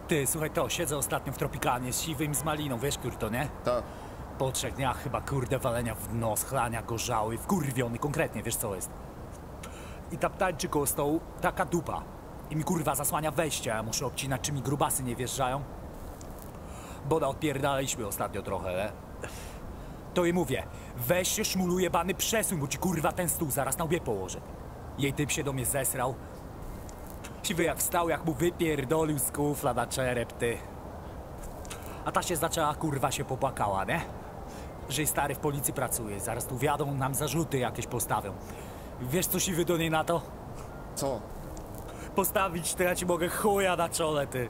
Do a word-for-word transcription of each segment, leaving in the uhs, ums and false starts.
Ty, słuchaj to, siedzę ostatnio w Tropicanie z siwym z maliną, wiesz kur to, nie? Tak. Po trzech dniach chyba kurde walenia w nos, chlania gorzały, wkurwiony konkretnie, wiesz co jest. I tam tańczy koło stołu taka dupa. I mi kurwa zasłania wejście, a ja muszę obcinać, czy mi grubasy nie wjeżdżają. Boda odpierdaliśmy ostatnio trochę, nie? To jej mówię, weź się szmulu jebany, przesuń, bo ci kurwa ten stół zaraz na łbie położę. Jej typ się do mnie zesrał. Siwy jak wstał, jak mu wypierdolił z kufla na czerep, ty. A ta się zaczęła, kurwa się popłakała, nie? Że jej stary w policji pracuje, zaraz tu wiadą, nam zarzuty jakieś postawią. Wiesz co Siwy do niej na to? Co? Postawić to ja ci mogę chuja na czole, ty.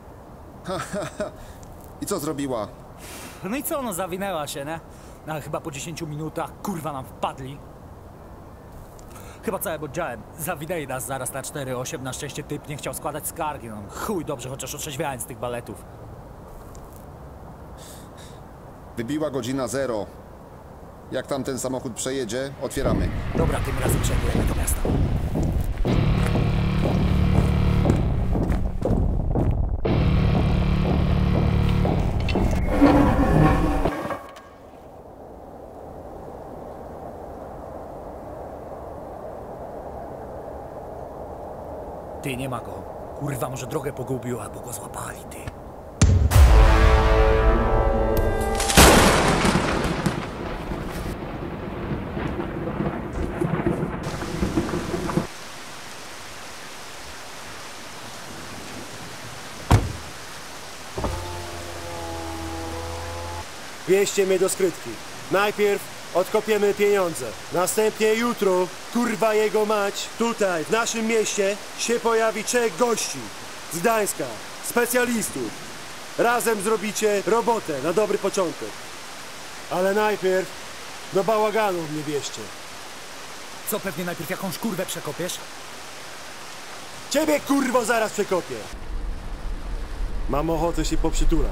I co zrobiła? No i co, no zawinęła się, nie? No chyba po dziesięciu minutach, kurwa nam wpadli. Chyba całym oddziałem. Zawinęli nas zaraz na cztery osiem, na szczęście typ nie chciał składać skargi, no chuj dobrze, chociaż otrzeźwiałem z tych baletów. Wybiła godzina zero. Jak tam ten samochód przejedzie, otwieramy. Dobra, tym razem przejdziemy do miasta. Ty, nie ma go. Kurwa, może drogę pogubił, albo go złapali, ty. Wieźcie mnie do skrytki. Najpierw odkopiemy pieniądze. Następnie jutro, kurwa jego mać, tutaj, w naszym mieście się pojawi trzech gości z Gdańska, specjalistów. Razem zrobicie robotę na dobry początek. Ale najpierw do bałaganu mnie wieźcie. Co, pewnie najpierw jakąś kurwę przekopiesz? Ciebie, kurwo, zaraz przekopię. Mam ochotę się poprzytulać.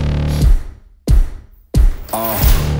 Uh.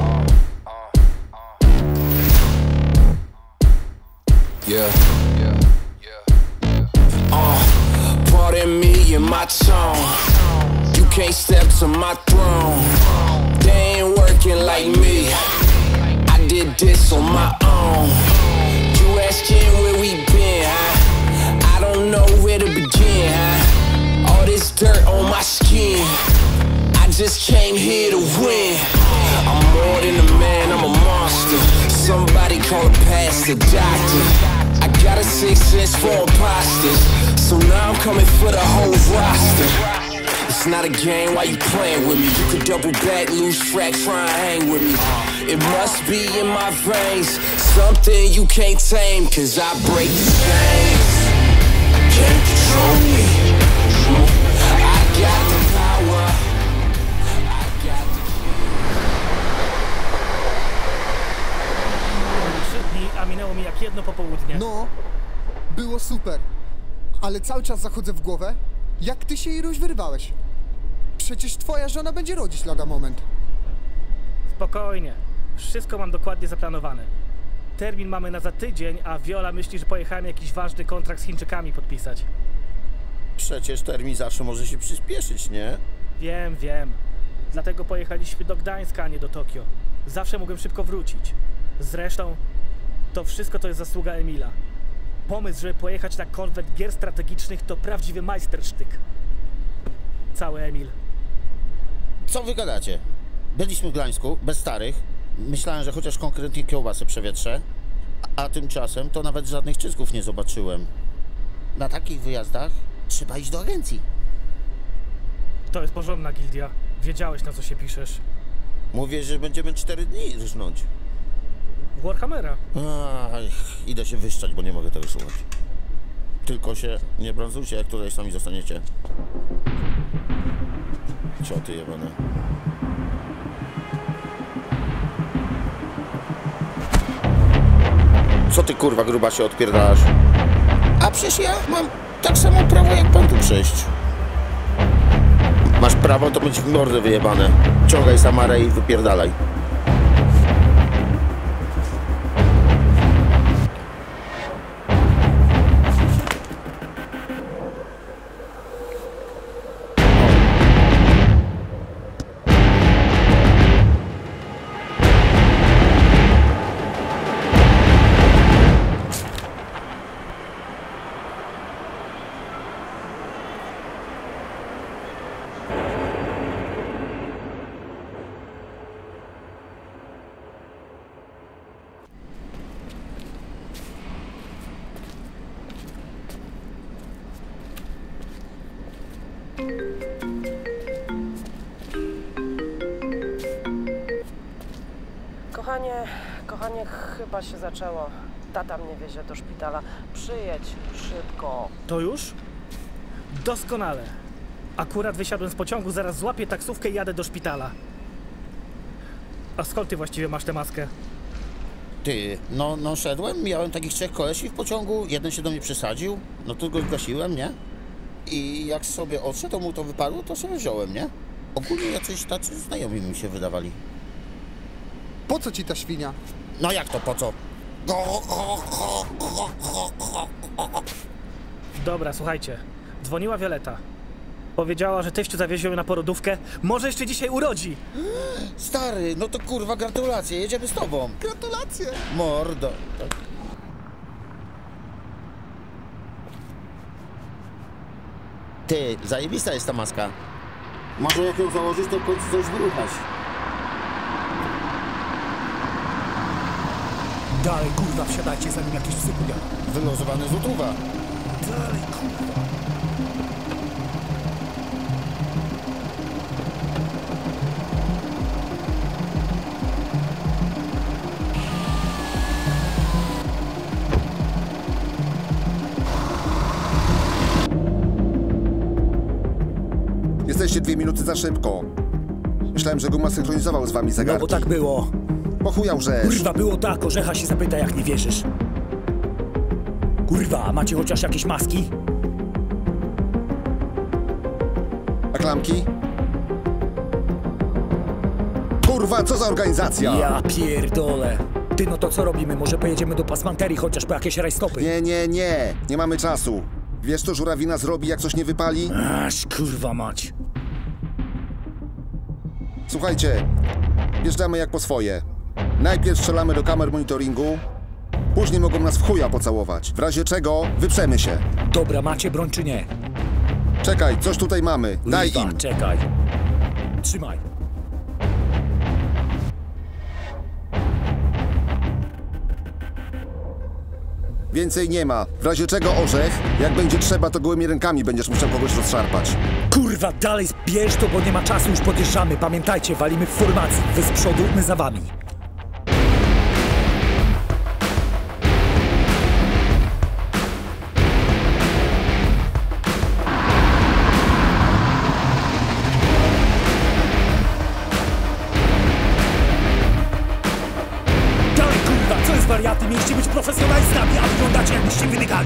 Yeah. Yeah. Yeah. Uh, pardon me and my tone. You can't step to my throne. They ain't working like me. I did this on my own. You asking where we been, huh? I don't know where to begin, huh? All this dirt on my skin. I just came here to win. I'm more than a man, I'm a monster. Somebody call a pastor, doctor. I got a sixth sense for imposters. So now I'm coming for the whole roster. It's not a game, why you playing with me? You could double back, lose track, try and hang with me. It must be in my veins, something you can't tame. Cause I break the chains, can't control me. I got the power. A minęło mi jak jedno popołudnie. No, było super. Ale cały czas zachodzę w głowę, jak ty się Iruś wyrwałeś. Przecież twoja żona będzie rodzić lada moment. Spokojnie. Wszystko mam dokładnie zaplanowane. Termin mamy na za tydzień, a Viola myśli, że pojechałem jakiś ważny kontrakt z Chińczykami podpisać. Przecież termin zawsze może się przyspieszyć, nie? Wiem, wiem. Dlatego pojechaliśmy do Gdańska, a nie do Tokio. Zawsze mogłem szybko wrócić. Zresztą to wszystko to jest zasługa Emila. Pomysł, żeby pojechać na konwent gier strategicznych to prawdziwy majstersztyk. Cały Emil. Co wy gadacie? Byliśmy w Gdańsku, bez starych. Myślałem, że chociaż konkretnie kiełbasę przewietrzę. A tymczasem to nawet żadnych czysków nie zobaczyłem. Na takich wyjazdach trzeba iść do agencji. To jest porządna gildia. Wiedziałeś, na co się piszesz. Mówię, że będziemy cztery dni rżnąć. Warhammera. Aj, idę się wyszczać, bo nie mogę tego słuchać. Tylko się nie brązujcie, jak tutaj sami zostaniecie. Cioty jebane. Co ty kurwa gruba się odpierdalasz? A przecież ja mam tak samo prawo jak pan tu przejść. Masz prawo to mieć w mordę wyjebane. Ciągaj Samarę i wypierdalaj. Kochanie, kochanie, chyba się zaczęło. Tata mnie wiezie do szpitala. Przyjedź szybko. To już? Doskonale. Akurat wysiadłem z pociągu, zaraz złapię taksówkę i jadę do szpitala. A skąd ty właściwie masz tę maskę? Ty, no, no szedłem, miałem takich trzech kolesi w pociągu, jeden się do mnie przysadził, no to go zgasiłem, nie? I jak sobie odszedł, to mu to wypadło, to sobie wziąłem, nie? Ogólnie jacyś tacy znajomi mi się wydawali. Po co ci ta świnia? No jak to, po co? Dobra, słuchajcie. Dzwoniła Wioleta. Powiedziała, że teściu zawiezie ją na porodówkę. Może jeszcze dzisiaj urodzi. Stary, no to kurwa gratulacje, jedziemy z tobą. Gratulacje! Mordo. Ty, zajebista jest ta maska. Może jak ją założysz, to w końcu coś wyruchasz. Dalej, kurwa, wsiadajcie, zanim jakieś psy pojadą. Wylozowany z utuwa. Dalej, kurwa. Jesteście dwie minuty za szybko. Myślałem, że Guma synchronizował z wami No zegarki. bo tak było. Pochujał, że... Kurwa, było tak, Orzecha się zapyta, jak nie wierzysz. Kurwa, macie chociaż jakieś maski? A klamki? Kurwa, co za organizacja? Ja pierdolę. Ty, no to co robimy? Może pojedziemy do pasmanterii chociaż po jakieś rajstopy? Nie, nie, nie. Nie mamy czasu. Wiesz, co żurawina zrobi, jak coś nie wypali? Aż kurwa mać. Słuchajcie, wjeżdżamy jak po swoje. Najpierw strzelamy do kamer monitoringu, później mogą nas w chuja pocałować. W razie czego wyprzemy się. Dobra, macie broń czy nie? Czekaj, coś tutaj mamy. Daj Kurwa, im. czekaj. Trzymaj. Więcej nie ma. W razie czego, Orzech, jak będzie trzeba, to gołymi rękami będziesz musiał kogoś rozszarpać. Kurwa, dalej zbierz to, bo nie ma czasu, już podjeżdżamy. Pamiętajcie, walimy w formacji. Wy z przodu, my za wami. Dalej, kurwa, co jest wariaty? Mieliście być profesjonalistami, a wyglądacie jakbyście wydygali.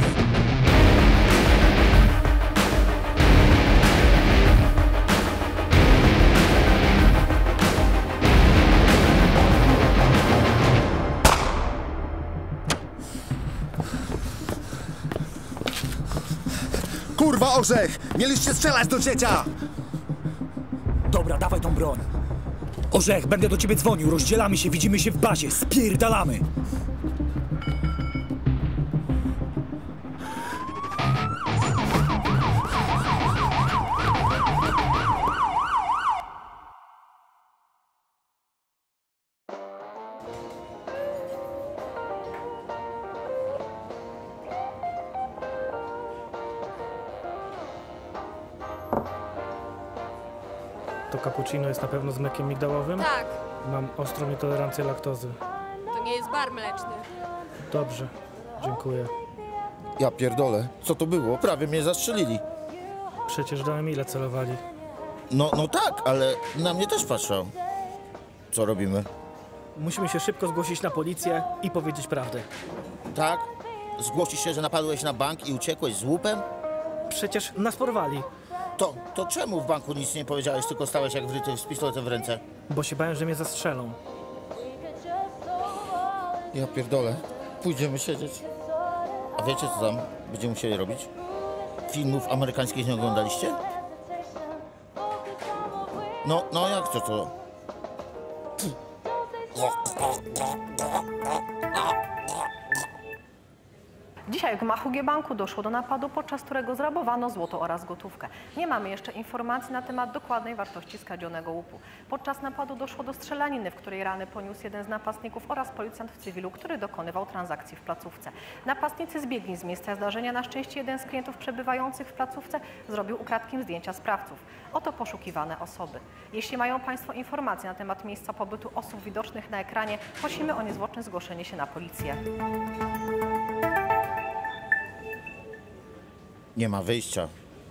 Kurwa, Orzech! Mieliście strzelać do dziecia! Dobra, dawaj tą broń. Orzech, będę do ciebie dzwonił, rozdzielamy się, widzimy się w bazie, spierdalamy. To cappuccino jest na pewno z mlekiem migdałowym? Tak, Mam ostrą nietolerancję laktozy. to nie jest bar mleczny. Dobrze, dziękuję. Ja pierdolę, co to było? Prawie mnie zastrzelili. Przecież do Emila celowali. No, no tak, ale na mnie też patrzą. Co robimy? Musimy się szybko zgłosić na policję i powiedzieć prawdę. Tak? Zgłosisz się, że napadłeś na bank i uciekłeś z łupem? Przecież nas porwali, To, to czemu w banku nic nie powiedziałeś, tylko stałeś jak wryty z pistoletem w ręce? bo się bałem, że mnie zastrzelą. Ja pierdolę. Pójdziemy siedzieć. A wiecie, co tam będziemy musieli robić? Filmów amerykańskich nie oglądaliście? No, no jak to to? Dzisiaj w gmachu G-Banku doszło do napadu, podczas którego zrabowano złoto oraz gotówkę. Nie mamy jeszcze informacji na temat dokładnej wartości skradzionego łupu. Podczas napadu doszło do strzelaniny, w której rany poniósł jeden z napastników oraz policjant w cywilu, który dokonywał transakcji w placówce. Napastnicy zbiegli z miejsca zdarzenia. Na szczęście jeden z klientów przebywających w placówce zrobił ukradkiem zdjęcia sprawców. Oto poszukiwane osoby. Jeśli mają Państwo informacje na temat miejsca pobytu osób widocznych na ekranie, prosimy o niezwłoczne zgłoszenie się na policję. Nie ma wyjścia.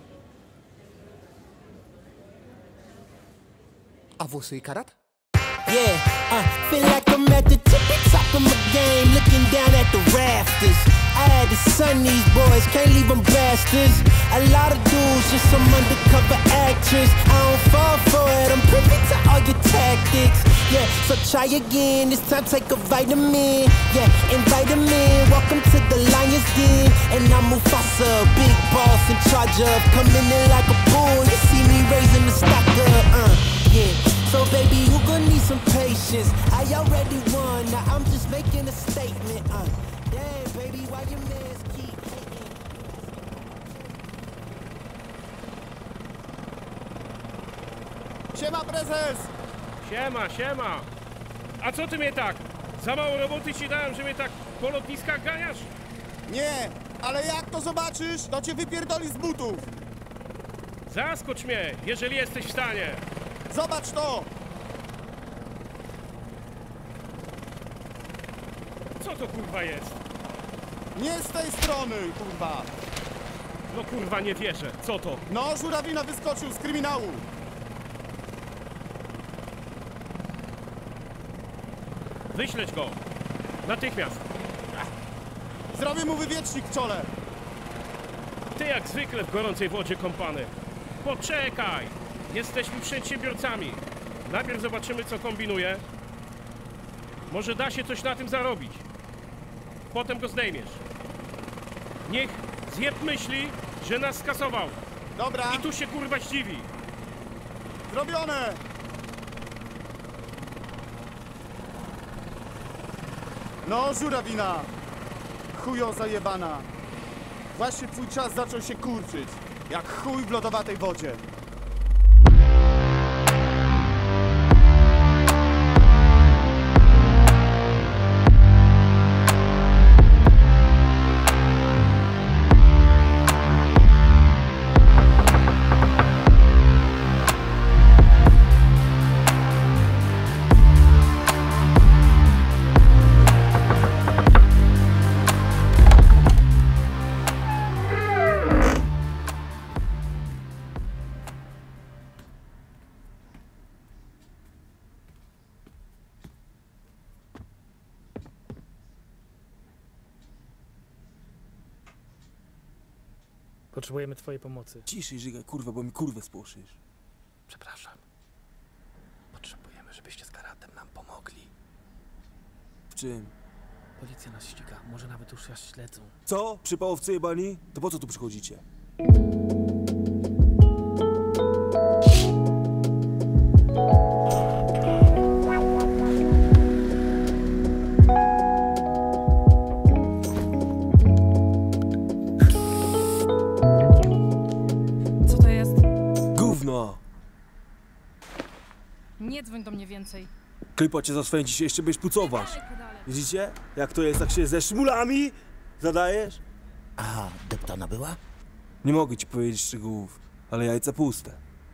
A włosy i karat? Yeah, uh, feel like I'm at the tippy top of my game, looking down at the rafters. I had to son these boys, can't leave them bastards. A lot of dudes, just some undercover actress. I don't fall for it, I'm privy to all your tactics. Yeah, so try again, this time take a vitamin. Yeah, invite them in, welcome to the Lion's Den. And I'm Mufasa, big boss in charge of coming in like a bull. You see me raising the stock up, uh, yeah. So baby, you gon' need some patience. I already won, now I'm just making a statement. Uh, damn baby, why your mans keep hating? Siema, prezes! Siema, siema. A co ty mnie tak? Za mało roboty ci dałem, że mnie tak po lotniskach ganiasz? Nie, ale jak to zobaczysz, to cię wypierdoli z butów. Zaskocz mnie, jeżeli jesteś w stanie. Zobacz to! Co to kurwa jest? Nie z tej strony, kurwa! No kurwa nie wierzę. Co to? No, żurawina wyskoczył z kryminału! Wyśleć go. Natychmiast. Zrobię mu wywiecznik w czole! Ty jak zwykle w gorącej wodzie kąpany. Poczekaj! Jesteśmy przedsiębiorcami. Najpierw zobaczymy, co kombinuje. Może da się coś na tym zarobić. Potem go zdejmiesz. Niech zjeb myśli, że nas skasował. Dobra, I tu się kurwa zdziwi. zrobione! No, żurawina! Chujo zajebana! Właśnie twój czas zaczął się kurczyć, jak chuj w lodowatej wodzie. Potrzebujemy twojej pomocy. Ciszej, żygaj, kurwa, bo mi kurwę spłoszysz. Przepraszam. Potrzebujemy, żebyście z karatem nam pomogli. W czym? Policja nas ściga, może nawet już nas śledzą. Co? Przypałowcy jebani? To po co tu przychodzicie? Co to jest? Gówno! Nie dzwoń do mnie więcej. Klipa cię zaswędzi się, jeszcze będziesz pucować. Dalej, pedale. Widzicie? Jak to jest, tak się ze szmulami zadajesz? Aha, deptana była? Nie mogę ci powiedzieć szczegółów, ale jajca puste.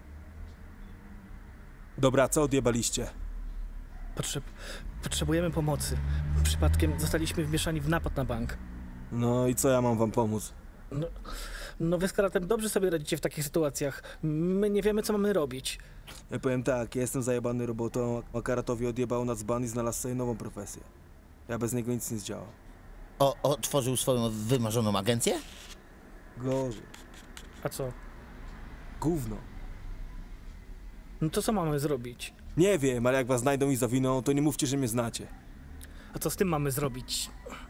Dobra, co odjebaliście? Potrzeb... Potrzebujemy pomocy. Przypadkiem zostaliśmy wmieszani w napad na bank. No i co ja mam wam pomóc? No, no wy z karatem dobrze sobie radzicie w takich sytuacjach. My nie wiemy, co mamy robić. Ja powiem tak, ja jestem zajebany robotą, a Karatowi odjebał na dzban i znalazł sobie nową profesję. Ja bez niego nic nie zdziałam. O, otworzył swoją wymarzoną agencję? Gorzej. A co? Gówno. No to co mamy zrobić? Nie wiem, ale jak was znajdą i zawiną, to nie mówcie, że mnie znacie. A co z tym mamy zrobić?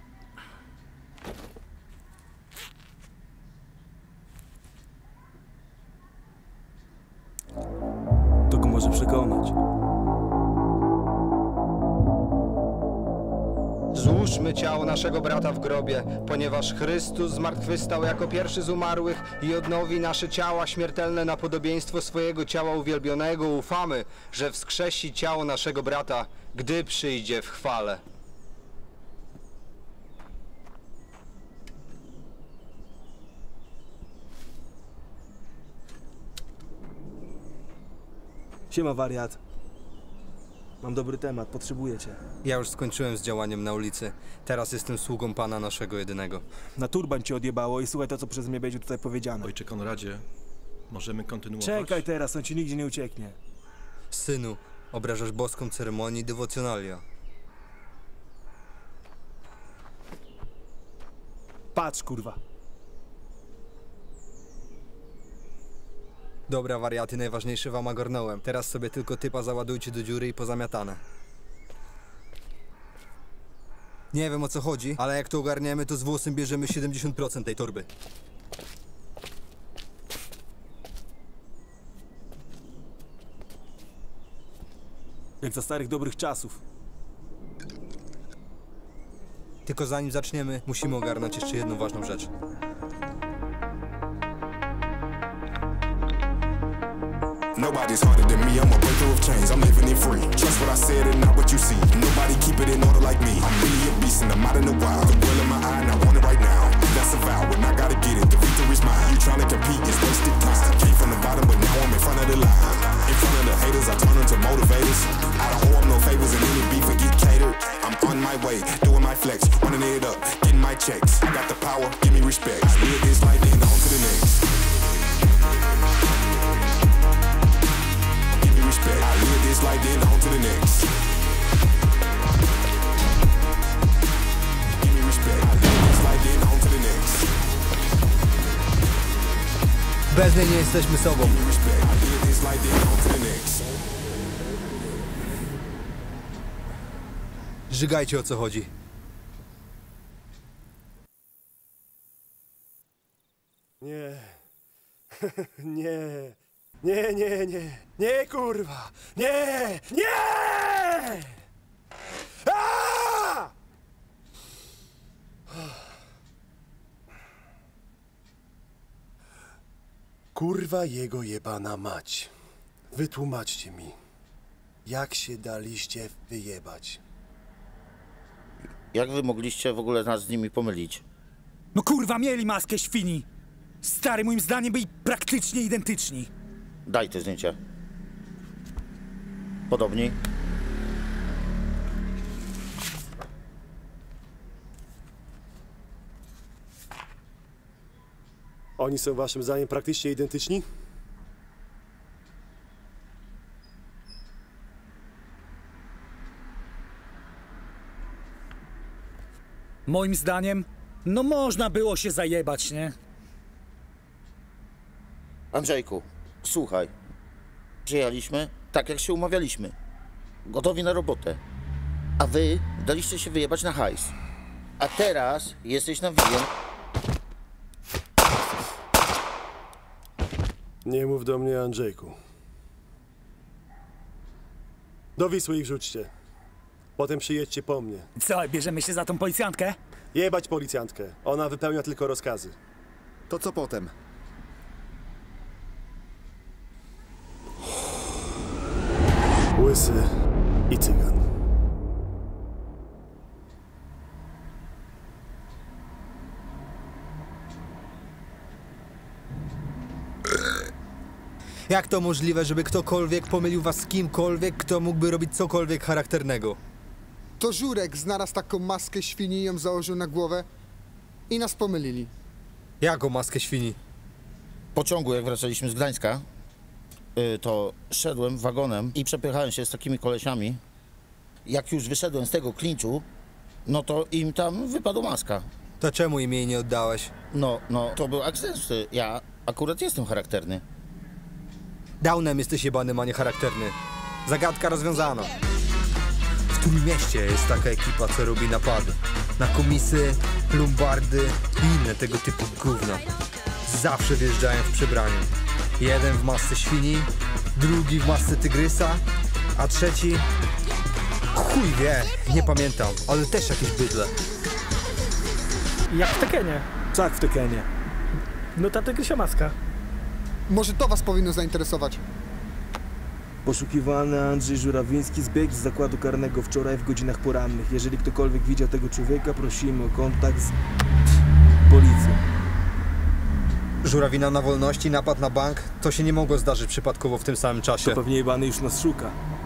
To go może przekonać. Złóżmy ciało naszego brata w grobie, ponieważ Chrystus zmartwychwstał jako pierwszy z umarłych i odnowi nasze ciała śmiertelne na podobieństwo swojego ciała uwielbionego. Ufamy, że wskrzesi ciało naszego brata, gdy przyjdzie w chwale. Siema, wariat. Mam dobry temat, potrzebuję cię. Ja już skończyłem z działaniem na ulicy. Teraz jestem sługą Pana naszego jedynego. Na turban cię odjebało i słuchaj to, co przez mnie będzie tutaj powiedziane. Ojcze Konradzie, możemy kontynuować? Czekaj teraz, on ci nigdzie nie ucieknie. Synu, obrażasz boską ceremonię i dewocjonalia. Patrz, kurwa. Dobra, wariaty, najważniejsze wam ogarnąłem. Teraz sobie tylko typa załadujcie do dziury i pozamiatane. Nie wiem, o co chodzi, ale jak to ogarniemy, to z włosem bierzemy siedemdziesiąt procent tej torby. Jak za starych dobrych czasów. Tylko zanim zaczniemy, musimy ogarnąć jeszcze jedną ważną rzecz. Nobody's harder than me, I'm a breaker of chains, I'm living it free. Trust what I said and not what you see. Nobody keep it in order like me. I'm really a beast and I'm out in the wild. The will in my eye and I want it right now. That's a vow, when I gotta get it, the victory's mine. You tryna compete, it's wasted time. Came from the bottom, but now I'm in front of the line. In front of the haters, I turn them to motivators. I don't owe them no favors and any beef and get catered. I'm on my way, doing my flex, running it up, getting my checks. I got the power, give me respect. I live this life, then on to the next. I live this life, then on to the next. Give me respect. I live this life, then on to the next. Bez niej nie jesteśmy sobą. Give me respect. I live this life, then on to the next. Żygajcie, o co chodzi. Nie. Nie. Nie, nie, nie. Nie, kurwa. Nie! Nie! A! Kurwa jego jebana mać. Wytłumaczcie mi, jak się daliście wyjebać? Jak wy mogliście w ogóle nas z nimi pomylić? No kurwa, mieli maskę świni. Stary, moim zdaniem byli praktycznie identyczni. Daj te zdjęcia. Podobni? Oni są waszym zdaniem praktycznie identyczni? Moim zdaniem, no można było się zajebać, nie? Andrzejku, słuchaj. Przyjechaliśmy tak, jak się umawialiśmy. Gotowi na robotę. A wy daliście się wyjebać na hajs. A teraz jesteś na wijem. Nie mów do mnie, Andrzejku. Do Wisły ich rzućcie. Potem przyjedźcie po mnie. Co, bierzemy się za tą policjantkę? Jebać policjantkę. Ona wypełnia tylko rozkazy. To co potem? Łysy i cygan. Jak to możliwe, żeby ktokolwiek pomylił was z kimkolwiek, kto mógłby robić cokolwiek charakternego? To Żurek znalazł taką maskę świni i ją założył na głowę i nas pomylili. Jaką maskę świni? W pociągu, jak wracaliśmy z Gdańska, yy, to szedłem wagonem i przepychałem się z takimi kolesiami. Jak już wyszedłem z tego klinczu, no to im tam wypadła maska. To czemu im jej nie oddałeś? No, no, to był akcent. Ja akurat jestem charakterny. Downem jesteś jebanym, a nie charakterny. Zagadka rozwiązana. W którym mieście jest taka ekipa, co robi napady? Na komisy, lombardy i inne tego typu gówna. Zawsze wjeżdżają w przebraniu. Jeden w masce świni, drugi w masce tygrysa, a trzeci Chuj wie, nie pamiętam, ale też jakieś bydle. Jak w Tekenie. Tak, w Tekenie. No ta tygrysia maska. Może to was powinno zainteresować. Poszukiwany Andrzej Żurawiński zbiegł z zakładu karnego wczoraj w godzinach porannych. Jeżeli ktokolwiek widział tego człowieka, prosimy o kontakt z policją. Żurawina na wolności, napad na bank, to się nie mogło zdarzyć przypadkowo w tym samym czasie. To pewnie jebany już nas szuka.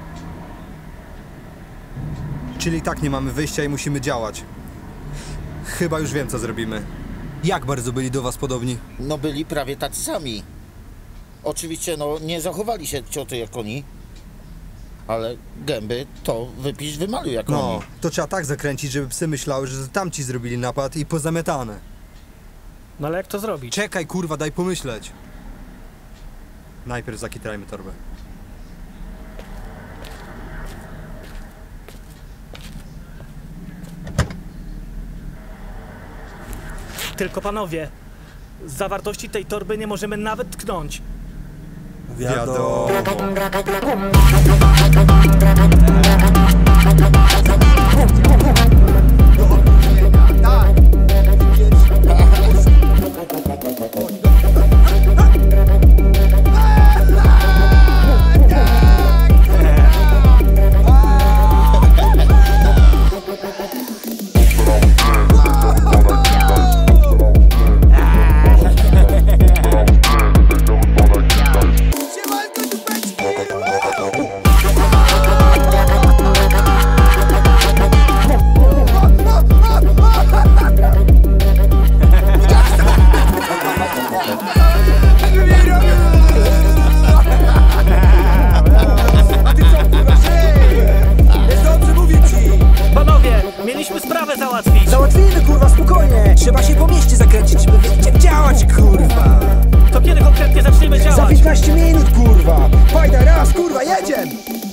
Czyli tak nie mamy wyjścia i musimy działać. Chyba już wiem, co zrobimy. Jak bardzo byli do was podobni? No byli prawie tacy sami. Oczywiście, no, nie zachowali się cioty jak oni, ale gęby to wypisz, wymaluj jak No, oni. to trzeba tak zakręcić, żeby psy myślały, że tamci zrobili napad i pozamiatane. No ale jak to zrobić? Czekaj, kurwa, daj pomyśleć. Najpierw zakitrajmy torbę. Tylko panowie, z zawartości tej torby nie możemy nawet tknąć. Wiadomo. Załatwimy, kurwa, spokojnie. Trzeba się po mieście zakręcić, żeby wiedzieć jak działać, kurwa. To kiedy konkretnie zaczniemy działać? Za piętnaście minut, kurwa. Fajda, raz, kurwa, jedziemy.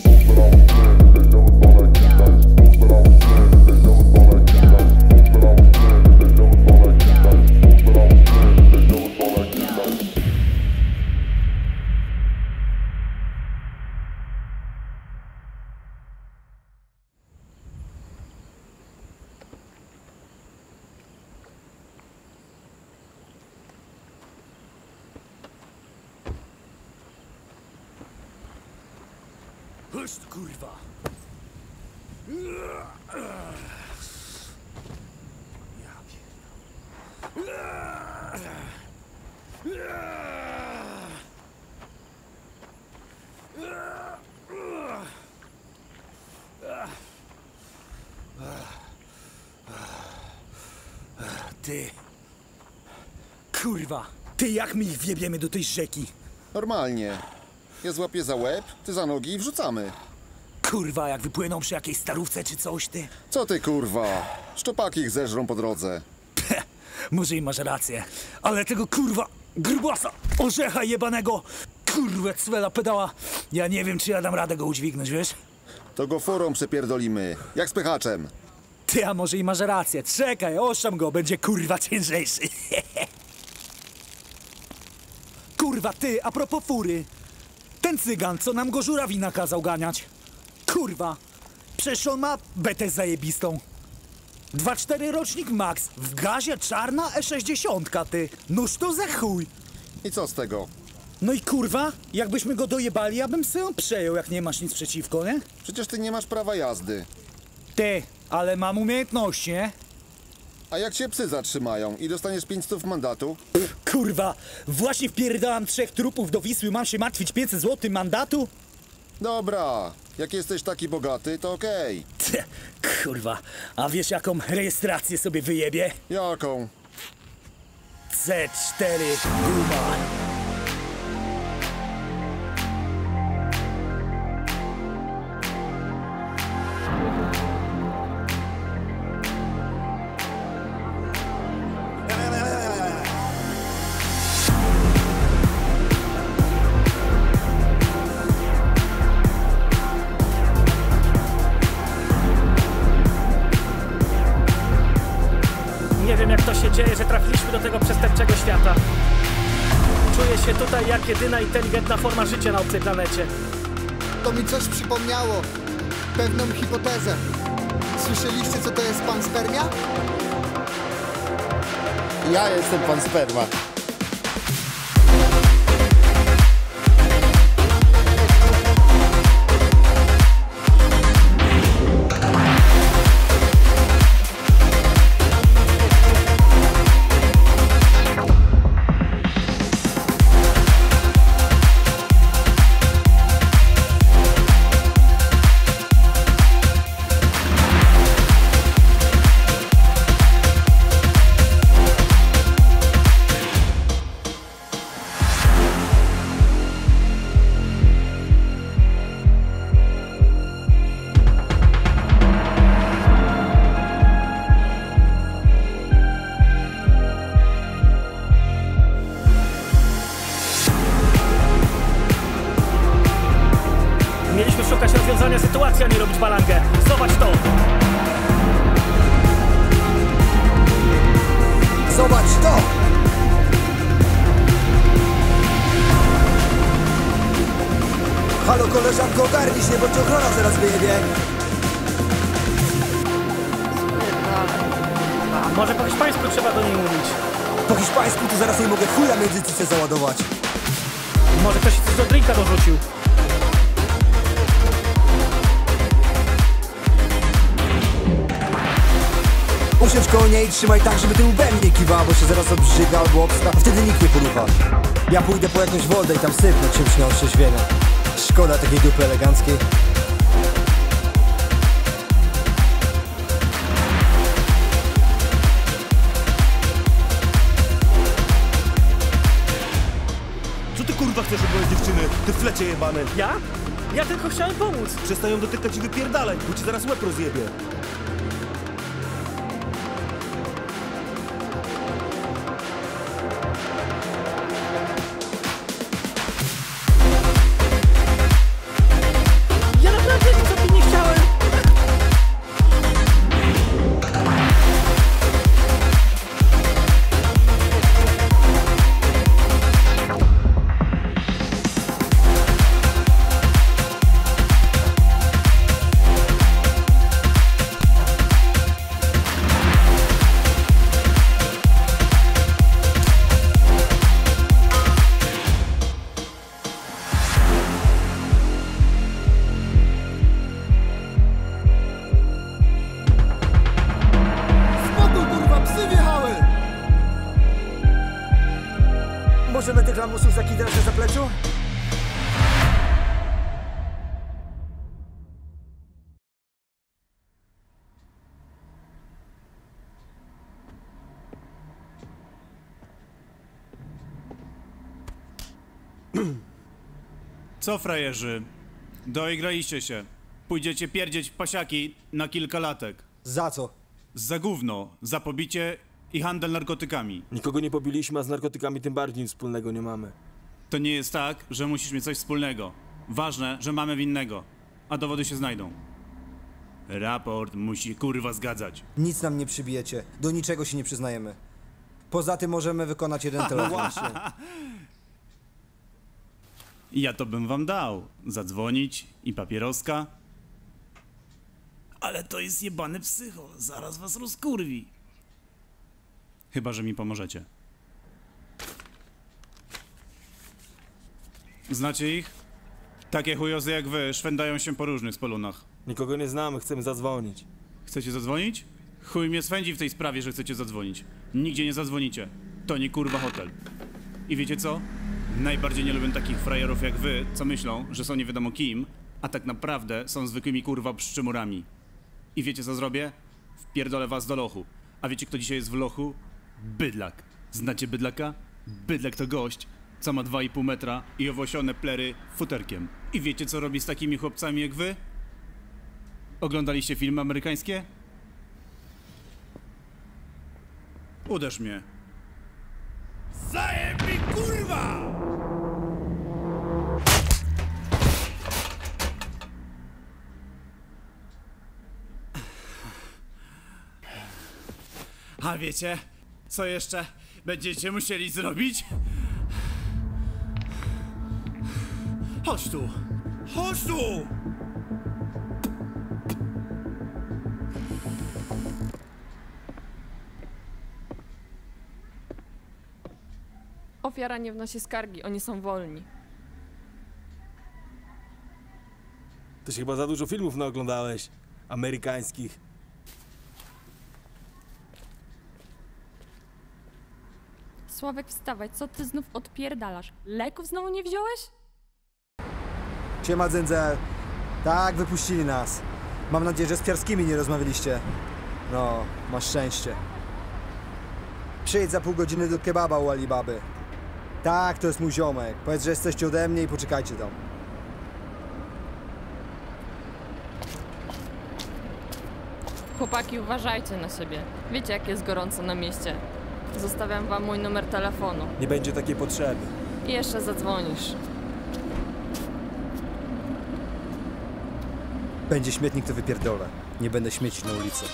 Chodź tu, kurwa. Ja Ty. Kurwa. Ty, jak my ich wjebiemy do tej rzeki? Normalnie. Ja złapię za łeb, ty za nogi i wrzucamy. Kurwa, jak wypłyną przy jakiejś starówce czy coś, ty. Co ty, kurwa? Szczupaki ich zeżrą po drodze. Peh, może i masz rację, ale tego kurwa grubasa, orzecha jebanego, kurwa cwela pedała, ja nie wiem, czy ja dam radę go udźwignąć, wiesz? To go furą przepierdolimy, jak spychaczem. Ty, a może i masz rację, czekaj, oszczam go, będzie kurwa ciężejszy. Kurwa, ty, a propos fury. Ten cygan, co nam go Żurawina kazał ganiać. Kurwa, przecież on ma betę zajebistą. dwa cztery rocznik max, w gazie czarna E sześćdziesiąt, ty. Noż to za chuj. I co z tego? No i kurwa, jakbyśmy go dojebali, ja bym sobie ją przejął, jak nie masz nic przeciwko, nie? Przecież ty nie masz prawa jazdy. Ty, ale mam umiejętności, nie? A jak cię psy zatrzymają i dostaniesz pięć stów mandatu? Kurwa, właśnie wpierdałam trzech trupów do Wisły, mam się martwić pięćset złotych mandatu? Dobra, jak jesteś taki bogaty, to okej. Okay. Kurwa, a wiesz jaką rejestrację sobie wyjebie? Jaką? C cztery guma. Nie wiem, jak to się dzieje, że trafiliśmy do tego przestępczego świata. Czuję się tutaj jak jedyna inteligentna forma życia na obcej planecie. To mi coś przypomniało. pewną hipotezę. Słyszeliście, co to jest panspermia? Ja jestem pan sperma. Mieliśmy szukać rozwiązania sytuacji, a nie robić balangę. Zobacz to! Zobacz to! Halo koleżanko, ogarnij się, bo cię ochrona zaraz wyjebie. Może po hiszpańsku trzeba do niej mówić. Po hiszpańsku to zaraz jej mogę chuja między cyce załadować. Może ktoś coś do drinka dorzucił. Usiądź koło niej i trzymaj tak, żeby tym łbem nie kiwała, bo się zaraz obrzyga albo obsta, a wtedy nikt nie porucha. Ja pójdę po jakąś wodę i tam sypnę czymś na otrzeźwienie. Szkoda takiej dupy eleganckiej. Co ty kurwa chcesz od mojej dziewczyny? Ty flecie jebany. Ja? Ja tylko chciałem pomóc. Przestań ją dotykać i wypierdalaj, bo ci zaraz łeb rozjebie. Ja naprawdę nic od niej nie chciałem. Możemy tych lamusów zakidrać na zapleczu? Co, frajerzy? Doigraliście się. Pójdziecie pierdzieć w pasiaki na kilka latek. Za co? Za gówno, za pobicie i handel narkotykami. Nikogo nie pobiliśmy, a z narkotykami tym bardziej nic wspólnego nie mamy. To nie jest tak, że musisz mieć coś wspólnego. Ważne, że mamy winnego. A dowody się znajdą. Raport musi kurwa zgadzać. Nic nam nie przybijecie. Do niczego się nie przyznajemy. Poza tym możemy wykonać jeden telefon. No właśnie. Ja to bym wam dał. Zadzwonić i papieroska. Ale to jest jebany psycho. Zaraz was rozkurwi. Chyba że mi pomożecie. Znacie ich? Takie chujozy jak wy szwędają się po różnych spolunach. Nikogo nie znamy, chcemy zadzwonić. Chcecie zadzwonić? Chuj mnie swędzi w tej sprawie, że chcecie zadzwonić. Nigdzie nie zadzwonicie. To nie kurwa hotel. I wiecie co? Najbardziej nie lubię takich frajerów jak wy, co myślą, że są nie wiadomo kim, a tak naprawdę są zwykłymi kurwa pszczymurami. I wiecie co zrobię? Wpierdolę was do lochu. A wiecie kto dzisiaj jest w lochu? Bydlak. Znacie bydlaka? Bydlak to gość, co ma dwa i pół metra i owłosione plery futerkiem. I wiecie co robi z takimi chłopcami jak wy? Oglądaliście filmy amerykańskie? Uderz mnie. Zajeb mi kurwa! A wiecie, co jeszcze będziecie musieli zrobić? Chodź tu! Chodź tu! ofiara nie wnosi skargi, oni są wolni. To się chyba za dużo filmów naoglądałeś. Amerykańskich. Sławek, wstawaj, co ty znów odpierdalasz? Leków znowu nie wziąłeś? Siema, Dzyndzel. Tak, wypuścili nas. Mam nadzieję, że z Piarskimi nie rozmawialiście. No, masz szczęście. Przyjedź za pół godziny do kebaba u Alibaby. Tak, to jest mój ziomek. Powiedz, że jesteście ode mnie i poczekajcie tam. Chłopaki, uważajcie na siebie. Wiecie, jak jest gorąco na mieście. Zostawiam wam mój numer telefonu. Nie będzie takiej potrzeby. I jeszcze zadzwonisz. Będzie śmietnik, to wypierdolę. Nie będę śmiecić na ulicy.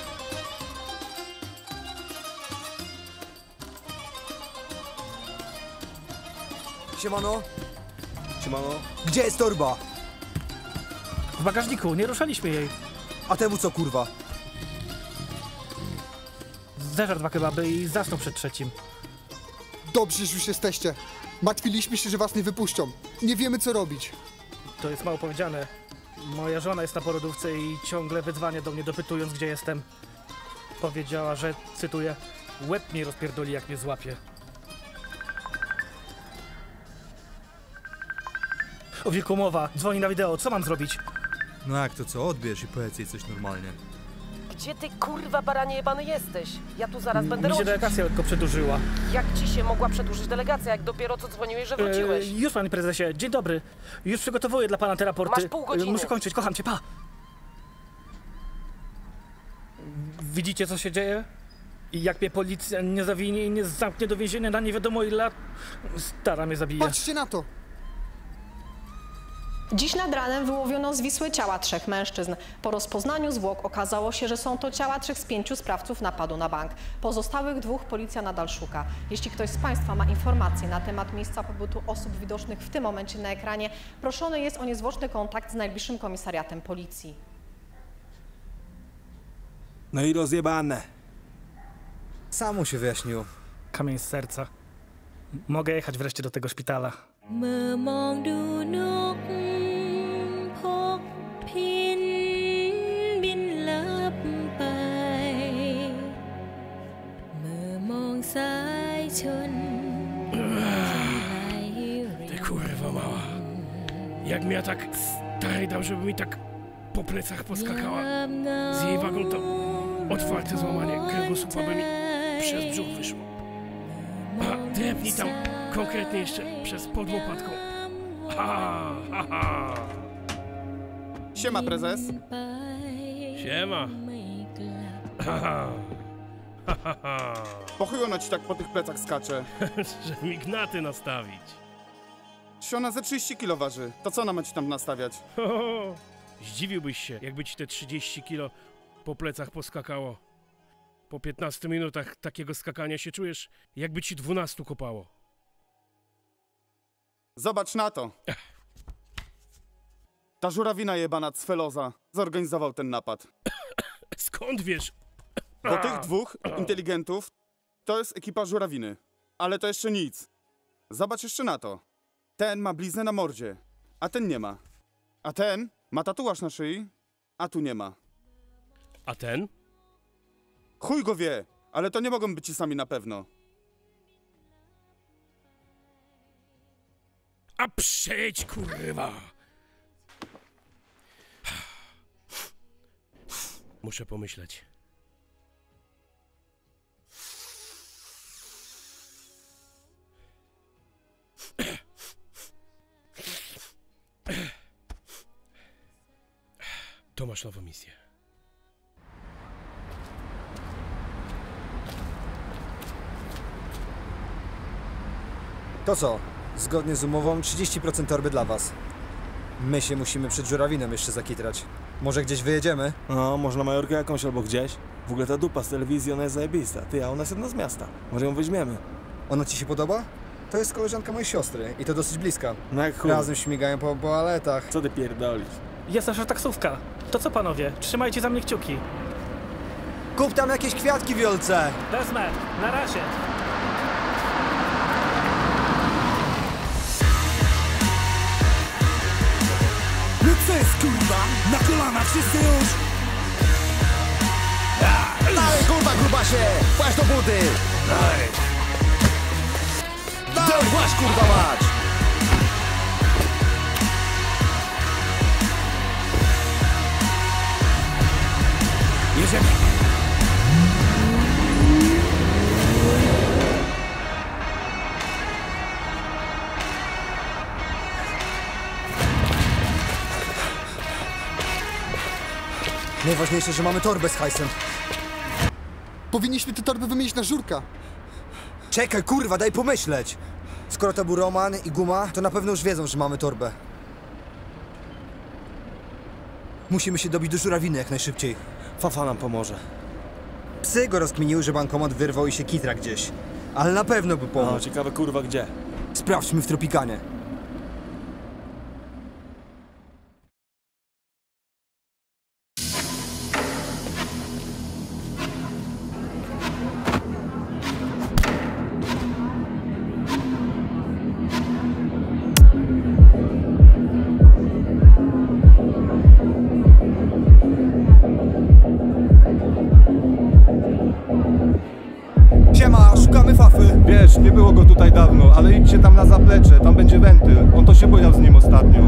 Siemano. Siemano. Gdzie jest torba? W bagażniku, nie ruszaliśmy jej. A temu co, kurwa? Zeżar dwa kebaby i zasnął przed trzecim. Dobrze, że już jesteście. Martwiliśmy się, że was nie wypuszczą. Nie wiemy, co robić. To jest mało powiedziane. Moja żona jest na porodówce i ciągle wydzwania do mnie, dopytując, gdzie jestem. Powiedziała, że, cytuję, łeb mnie rozpierdoli, jak mnie złapie. O wilku mowa, dzwoni na wideo, co mam zrobić? No jak to co, odbierz i powiedz jej coś normalnie. Gdzie ty, kurwa, baranie jebany jesteś? Ja tu zaraz będę Mi się rodzić. delegacja lekko przedłużyła. Jak ci się mogła przedłużyć delegacja, jak dopiero co dzwoniłeś, że wróciłeś? E, już, panie prezesie, dzień dobry. Już przygotowuję dla pana te raporty. Masz pół godziny. E, muszę kończyć, kocham cię, pa! Widzicie, co się dzieje? I jak mnie policja nie zawinie i nie zamknie do więzienia na nie wiadomo ile, stara mnie zabije. Patrzcie na to! Dziś nad ranem wyłowiono z Wisły ciała trzech mężczyzn. Po rozpoznaniu zwłok okazało się, że są to ciała trzech z pięciu sprawców napadu na bank. Pozostałych dwóch policja nadal szuka. Jeśli ktoś z Państwa ma informacje na temat miejsca pobytu osób widocznych w tym momencie na ekranie, proszony jest o niezwłoczny kontakt z najbliższym komisariatem policji. No i rozjebane. Samo się wyjaśniło. Kamień z serca. Mogę jechać wreszcie do tego szpitala. เมื่อมองดูนกพกพินบินลับไปเมื่อมองสายชน Ty kurwa mała. Jak mnie tak stary dał, żeby mi tak po plecach poskakała. Z jej wagą to otwarte złamanie kręgosłupa by mi przez brzuch wyszło. A drepnij tam konkretnie jeszcze przez pod łopatką. Ha, ha, ha. Siema, prezes. Siema. Ha, ha. Ha, ha, ha. Po chuj ona ci tak po tych plecach skacze. Żeby mi gnaty nastawić. Czy ona ze trzydzieści kilo waży? To co ona ma ci tam nastawiać? Ho, ho. Zdziwiłbyś się, jakby ci te trzydzieści kilo po plecach poskakało. Po piętnastu minutach takiego skakania się czujesz, jakby ci dwunastu kopało. Zobacz na to. Ta żurawina jebana Cfeloza zorganizował ten napad. Skąd wiesz? Bo tych dwóch inteligentów to jest ekipa żurawiny. Ale to jeszcze nic. Zobacz jeszcze na to. Ten ma bliznę na mordzie, a ten nie ma. A ten ma tatuaż na szyi, a tu nie ma. A ten? Chuj go wie, ale to nie mogą być ci sami na pewno. A przejdź, kurwa! Muszę pomyśleć. To masz nową misję. To co? Zgodnie z umową trzydzieści procent torby dla was. My się musimy przed żurawinem jeszcze zakitrać. Może gdzieś wyjedziemy? No, może na Majorkę jakąś albo gdzieś. W ogóle ta dupa z telewizji, ona jest zajebista. Ty, a ona jest jedna z miasta. Może ją weźmiemy. Ona ci się podoba? To jest koleżanka mojej siostry i to dosyć bliska. No jak chuj. Razem śmigają po toaletach. Co ty pierdolisz? Jest nasza taksówka. To co, panowie? Trzymajcie za mnie kciuki. Kup tam jakieś kwiatki, Wiolce! Wezmę. Na razie. wszyscy już! Dalej, kurwa, grubasie! Płaszcz do budy! Dalej! Dalej, płaszcz, kurwa, mać! Jedziemy! Najważniejsze, że mamy torbę z hajsem. Powinniśmy tę torbę wymienić na żurka. Czekaj, kurwa, daj pomyśleć. Skoro to był Roman i Guma, to na pewno już wiedzą, że mamy torbę. Musimy się dobić do żurawiny jak najszybciej. Fafa nam pomoże. Psy go rozkminiły, że bankomat wyrwał i się kitra gdzieś. Ale na pewno by pomógł. No, ciekawe kurwa gdzie. Sprawdźmy w Tropikanie. Siema, szukamy Fafy. Wiesz, nie było go tutaj dawno, ale idźcie tam na zaplecze, tam będzie wentyl. On to się bojał z nim ostatnio.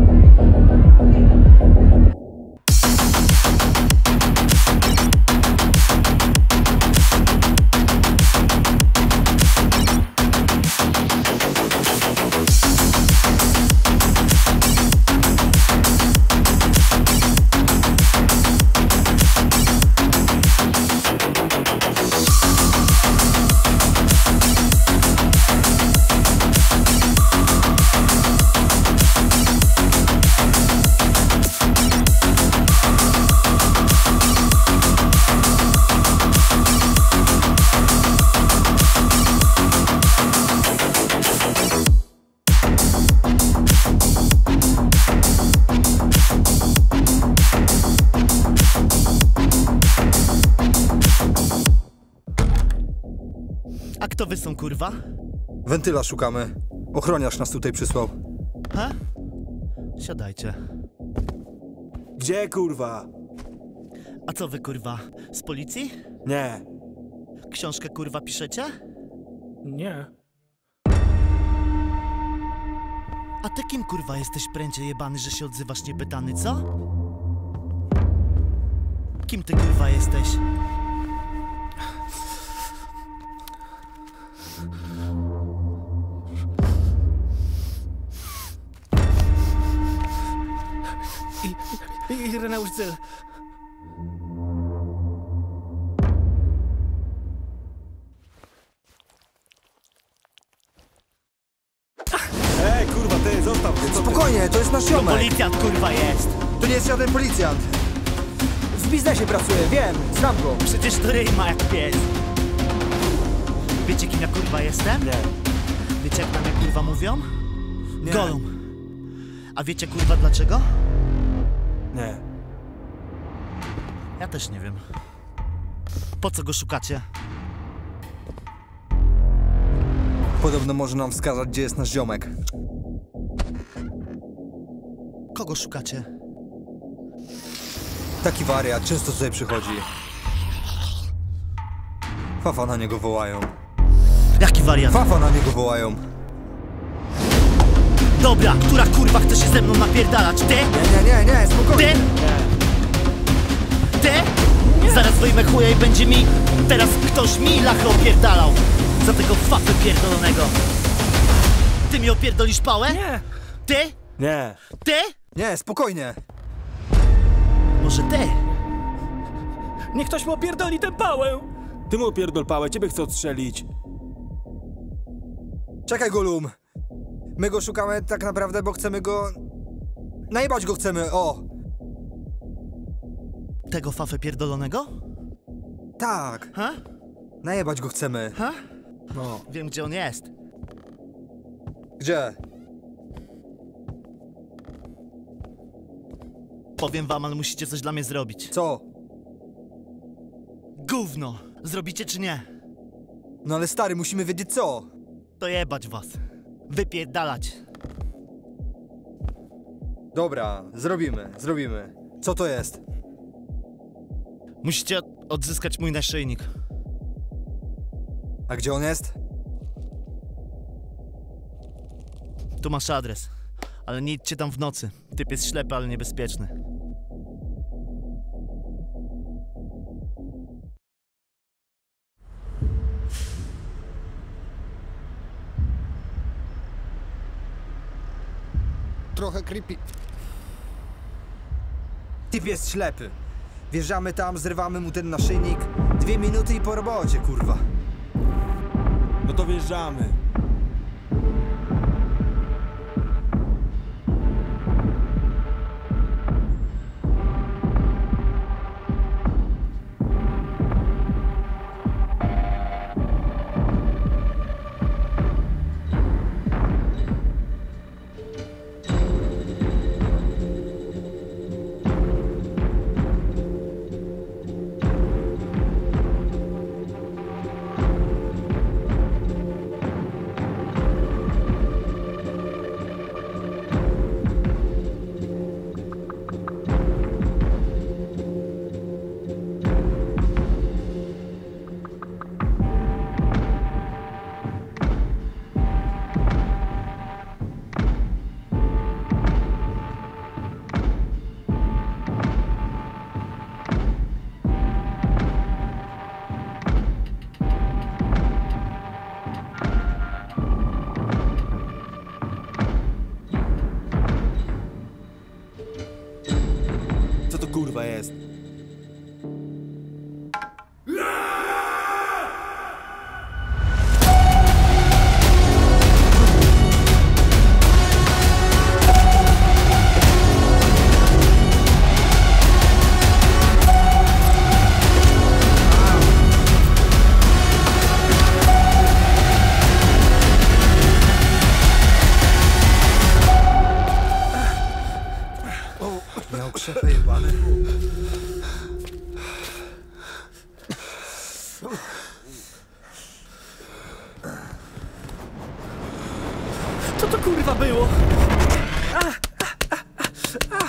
A kto wy są, kurwa? Wentyla szukamy. Ochroniarz nas tutaj przysłał. Ha? Siadajcie. Gdzie, kurwa? A co wy, kurwa? Z policji? Nie. Książkę, kurwa, piszecie? Nie. A ty kim, kurwa, jesteś, pręcie jebany, że się odzywasz niepytany, co? Kim ty, kurwa, jesteś? I, i, Ireneusz Zyl. Ej, kurwa, ty, zostaw mnie. Spokojnie, to jest nasz To ziomek. policjant, kurwa, jest. To nie jest żaden policjant. W biznesie pracuje, wiem, znam go. Przecież to ryj ma jak pies. Wiecie, kim ja, kurwa, jestem? Nie. Wiecie, jak na mnie, kurwa, mówią? Nie. Gollum. A wiecie, kurwa, dlaczego? Nie. Ja też nie wiem. Po co go szukacie? Podobno może nam wskazać, gdzie jest nasz ziomek. Kogo szukacie? Taki wariat, często tutaj przychodzi. Fafa na niego wołają. Jaki wariat? Fafa na niego wołają. Dobra, która kurwa chce się ze mną napierdalać? Ty? Nie, nie, nie, nie, spokojnie. Ty? Ty? Nie. Zaraz wyjmę chuja i będzie mi teraz ktoś mi lachę opierdalał. Za tego fafę pierdolonego. Ty mi opierdolisz pałę? Nie. Ty? Nie. Ty? Nie, spokojnie. Może ty? Niech ktoś mu opierdoli tę pałę. Ty mu opierdol pałę, ciebie chcę odstrzelić. Czekaj, Gollum. My go szukamy tak naprawdę, bo chcemy go... Najebać go chcemy, o! Tego fafę pierdolonego? Tak. Ha? Najebać go chcemy. Ha? No. Wiem, gdzie on jest. Gdzie? Powiem wam, ale musicie coś dla mnie zrobić. Co? Gówno! Zrobicie czy nie? No ale stary, musimy wiedzieć co. To jebać was. Wypierdalać. Dobra, zrobimy, zrobimy. Co to jest? Musicie odzyskać mój naszyjnik. A gdzie on jest? Tu masz adres. Ale nie idźcie tam w nocy. Typ jest ślepy, ale niebezpieczny. Trochę creepy. Typ jest ślepy. Wjeżdżamy tam, zrywamy mu ten naszyjnik. Dwie minuty i po robocie, kurwa. No to wjeżdżamy. Kurwa jest. Miał krzepę jebany. Co to kurwa było? A, a, a, a, a.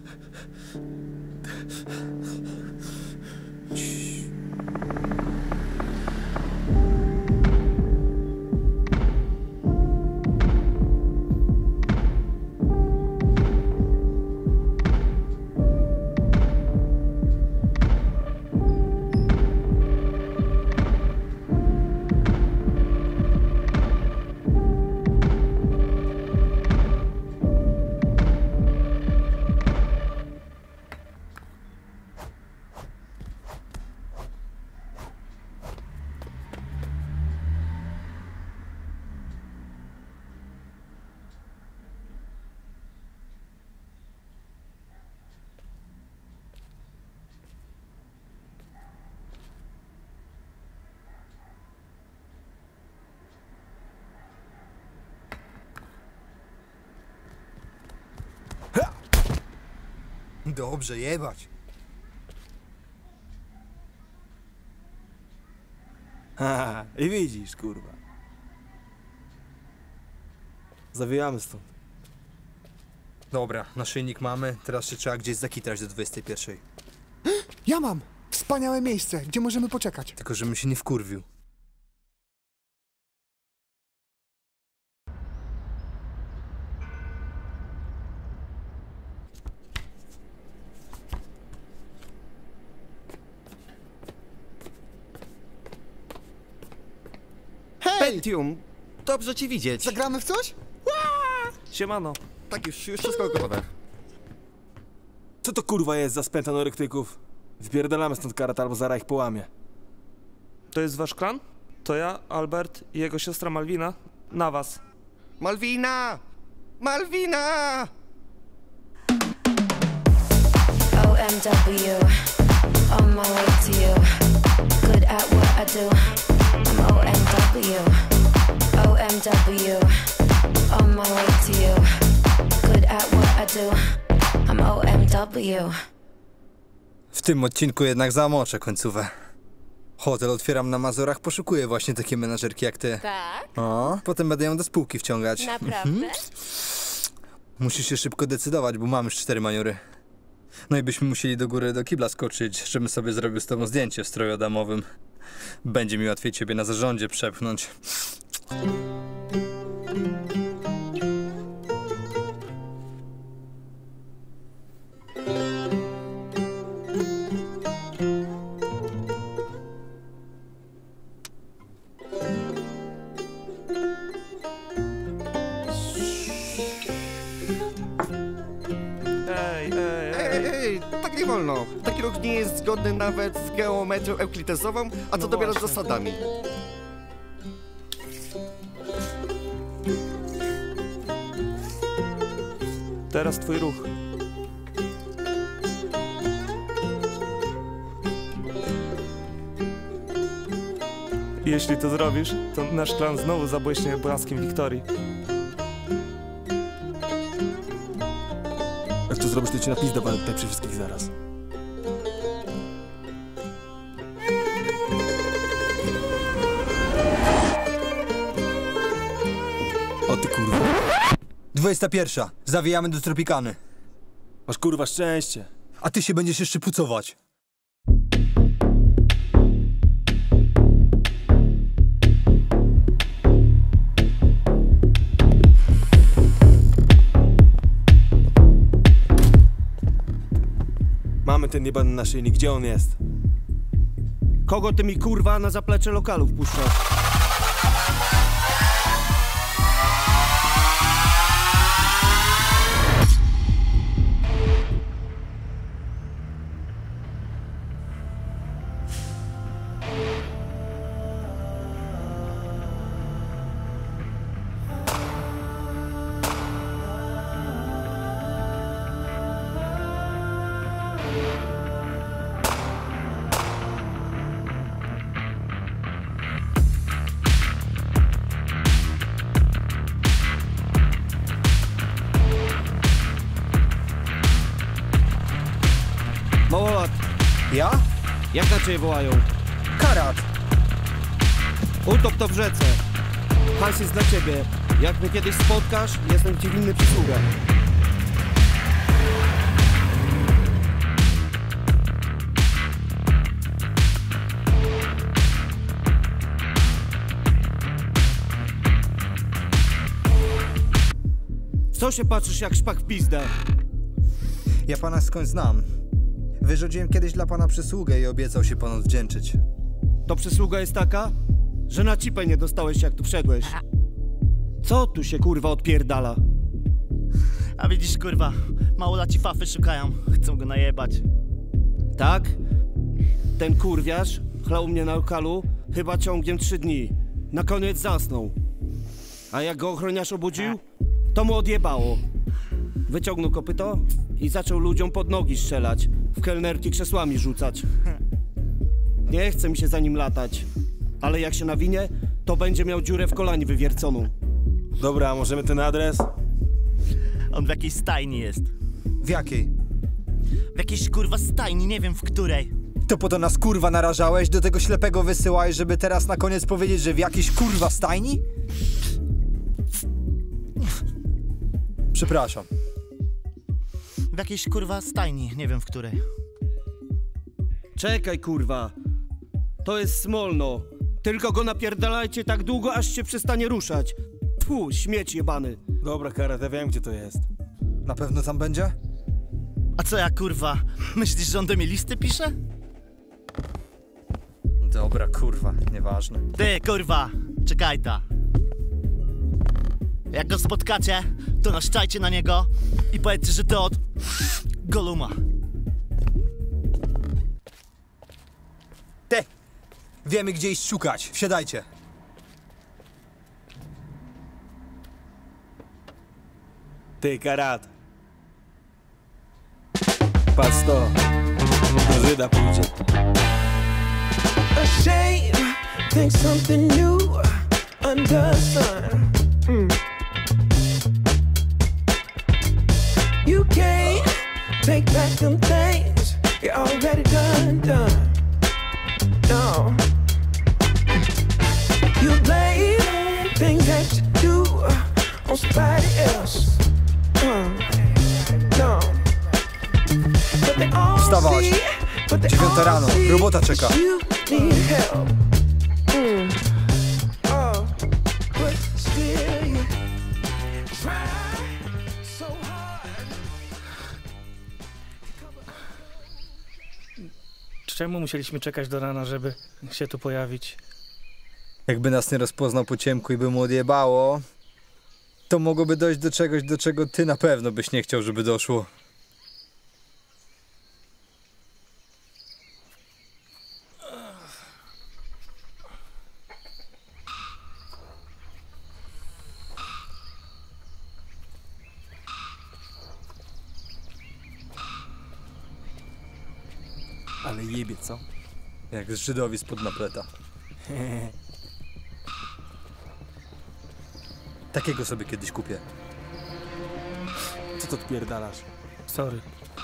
Dobrze, jebać. Haha, i widzisz, kurwa. Zawijamy stąd. Dobra, naszyjnik mamy, teraz się trzeba gdzieś zakitrać do dwudziestej pierwszej. Ja mam! Wspaniałe miejsce, gdzie możemy poczekać. Tylko żebym się nie wkurwił. Pentium, dobrze ci widzieć. Zagramy w coś? Siemano. Tak, już, już wszystko gotowe. Co to kurwa jest za spęta norektyków? Wypierdalamy stąd karat albo zaraz ich połamie. To jest wasz klan? To ja, Albert i jego siostra Malwina. Na was. Malwina! Malwina! O M W, on my way to you. Good at what I do. I'm O M W, O M W, on my way to you. Good at what I do. I'm O M W. W tym odcinku jednak zamoczę końcówę. Hotel otwieram na Mazurach, poszukuję właśnie takie menadżerki jak ty. Tak? O, potem będę ją do spółki wciągać. Naprawdę? Musisz się szybko decydować, bo mam już cztery manury. No i byśmy musieli do góry do kibla skoczyć, żebym sobie zrobił z tobą zdjęcie w stroju adamowym. Będzie mi łatwiej ciebie na zarządzie przepchnąć. Ej, ej, Ej, ej, tak nie wolno. Taki ruch nie jest zgodny nawet z geometrią euklidesową, a co No dopiero z właśnie. zasadami. Teraz twój ruch. Jeśli to zrobisz, to nasz klan znowu zabłyśnie blaskiem wiktorii. Jak to zrobisz, to cię na pizdę walę tutaj przy wszystkich zaraz. O ty kurwa. dwudziesta pierwsza. Zawijamy do Tropikany. Masz kurwa szczęście. A ty się będziesz jeszcze pucować. Mamy ten jebany naszyjnik, gdzie on jest? Kogo ty mi kurwa na zaplecze lokalu wpuszczasz? Małolat. Ja? Jak na ciebie wołają? Karat. Utop to w rzece. Hajs jest dla ciebie. Jak mnie kiedyś spotkasz, jestem ci winny przysługę. Co się patrzysz jak szpak w pizdę? Ja pana skądś znam. Wyrzuciłem kiedyś dla pana przysługę i obiecał się pan odwdzięczyć. To przysługa jest taka, że na cipę nie dostałeś jak tu wszedłeś. Co tu się kurwa odpierdala? A widzisz, kurwa, małolaci fafy szukają. Chcą go najebać. Tak? Ten kurwiarz chlał mnie na lokalu chyba ciągiem trzy dni. Na koniec zasnął. A jak go ochroniarz obudził, to mu odjebało. Wyciągnął kopyto i zaczął ludziom pod nogi strzelać. W kelnerki krzesłami rzucać. Nie chce mi się za nim latać. Ale jak się nawinie, to będzie miał dziurę w kolanie wywierconą. Dobra, a możemy ten adres? On w jakiejś stajni jest. W jakiej? W jakiejś kurwa stajni, nie wiem w której. To po to nas kurwa narażałeś? Do tego ślepego wysyłałeś, żeby teraz na koniec powiedzieć, że w jakiejś kurwa stajni? Przepraszam. W jakiejś kurwa stajni, nie wiem w której. Czekaj kurwa. To jest Smolno. Tylko go napierdalajcie tak długo, aż się przestanie ruszać. Tfu, śmieć jebany. Dobra, Karat, ja wiem gdzie to jest. Na pewno tam będzie? A co ja kurwa? Myślisz, że on do mnie listy pisze? Dobra, kurwa, nieważne. Ty kurwa, czekaj ta. Jak go spotkacie, to naszczajcie na niego i powiedzcie, że to od Goluma. Ty! Wiemy gdzie iść szukać. Wsiadajcie. Ty, Karat. Patrz to. Do Żyda pójdzie. A shame, think something new under sun. Mm. You can't take back them things you already done, done. No. You blame things that you do on somebody else. Uh, no. But Dziewiąta rano, robota czeka. Czemu musieliśmy czekać do rana, żeby się tu pojawić? Jakby nas nie rozpoznał po ciemku i by mu odjebało, to mogłoby dojść do czegoś, do czego ty na pewno byś nie chciał, żeby doszło. Ale jebie, co? Jak z Żydowi spod napleta. Takiego sobie kiedyś kupię. Co to odpierdalasz? Sorry.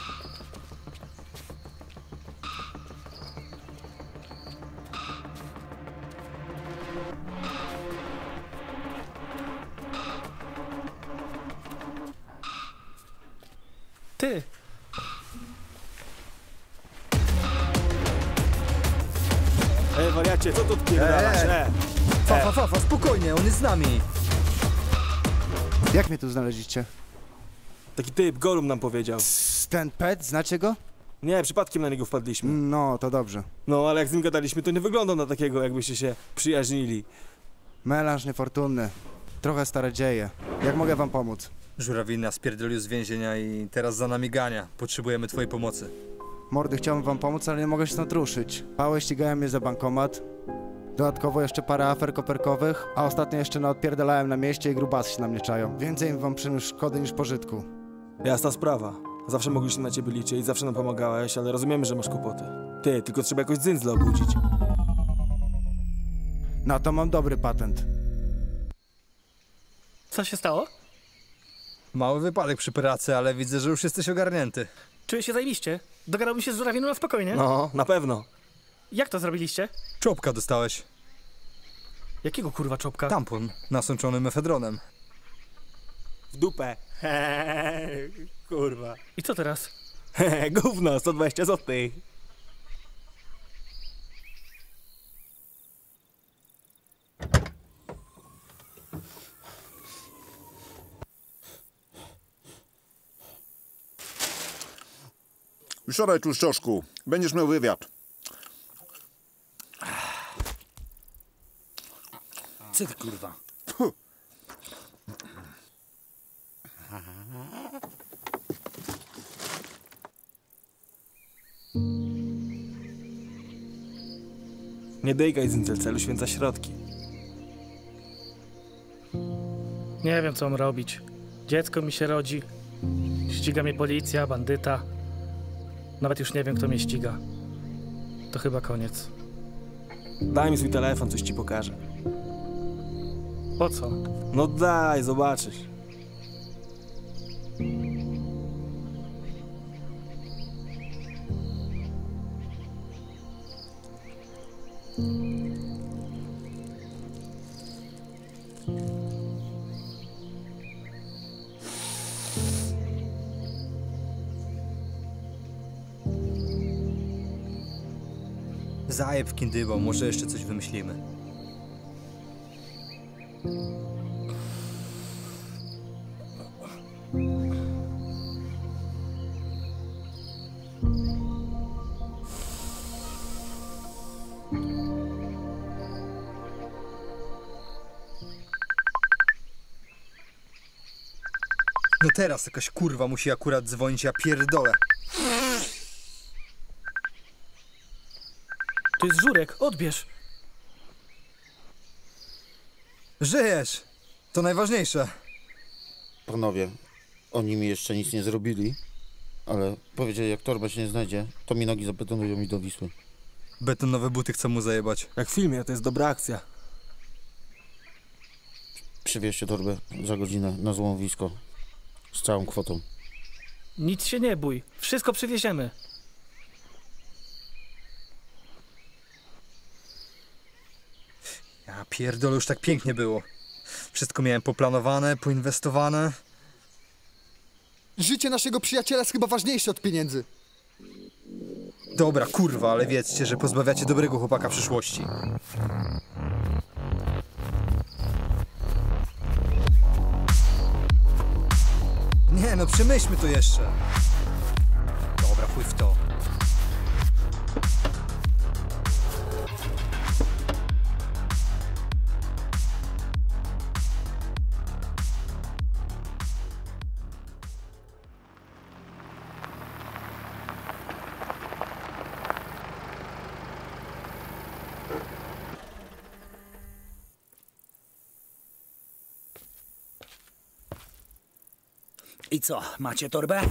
Ty! Ej, wariacie, co tu odpierdalasz? Eee. E. Fa, fa, fa, fa, spokojnie, on jest z nami. Jak mnie tu znaleźliście? Taki typ, Golum nam powiedział. Ten pet, znacie go? Nie, przypadkiem na niego wpadliśmy. No, to dobrze. No, ale jak z nim gadaliśmy, to nie wyglądał na takiego, jakbyście się przyjaźnili. Melanż niefortunny. Trochę stare dzieje. Jak mogę wam pomóc? Żurawina spierdolił z więzienia i teraz za nami gania. Potrzebujemy twojej pomocy. Mordy, chciałbym wam pomóc, ale nie mogę się stąd ruszyć. Pałę ścigają mnie za bankomat. Dodatkowo jeszcze parę afer koperkowych, a ostatnio jeszcze naodpierdalałem na mieście i grubasy się na mnie czają. Więcej im wam przyniósł szkody niż pożytku. Jasna sprawa. Zawsze mogliśmy na ciebie liczyć, zawsze nam pomagałeś, ale rozumiemy, że masz kłopoty. Ty, tylko trzeba jakoś dzyndzla obudzić. No to mam dobry patent. Co się stało? Mały wypadek przy pracy, ale widzę, że już jesteś ogarnięty. Czuję się zajebiście. Dogadałbym się z Żurawiną na spokojnie. No, na pewno. Jak to zrobiliście? Czopka dostałeś. Jakiego kurwa czopka? Tampon nasączony mefedronem. W dupę. Kurwa. I co teraz? Gówno, sto dwadzieścia złotych. Siadaj tu, Szczoszku. Będziesz miał wywiad. Co ty kurwa? Puh. Nie dejgaj z celu, święca środki. Nie wiem, co mam robić. Dziecko mi się rodzi. Ściga mnie policja, bandyta. Nawet już nie wiem, kto mnie ściga. To chyba koniec. Daj mi swój telefon, coś ci pokażę. Po co? No daj, zobaczysz. Zajeb w kindybo, może jeszcze coś wymyślimy. No teraz jakaś kurwa musi akurat dzwonić, ja pierdolę. To jest Żurek, odbierz. Żyjesz! To najważniejsze. Panowie, oni mi jeszcze nic nie zrobili, ale powiedzieli, jak torba się nie znajdzie, to mi nogi zabetonują mi do Wisły. Betonowe buty chcą mu zajebać. Jak w filmie, to jest dobra akcja. Przywieźcie torbę za godzinę na złomowisko z całą kwotą. Nic się nie bój, wszystko przywieziemy. Ja pierdolę, już tak pięknie było. Wszystko miałem poplanowane, poinwestowane. Życie naszego przyjaciela jest chyba ważniejsze od pieniędzy. Dobra, kurwa, ale wiedzcie, że pozbawiacie dobrego chłopaka przyszłości. Nie no, przemyślmy to jeszcze. Dobra, chuj w to. I co, macie torbę?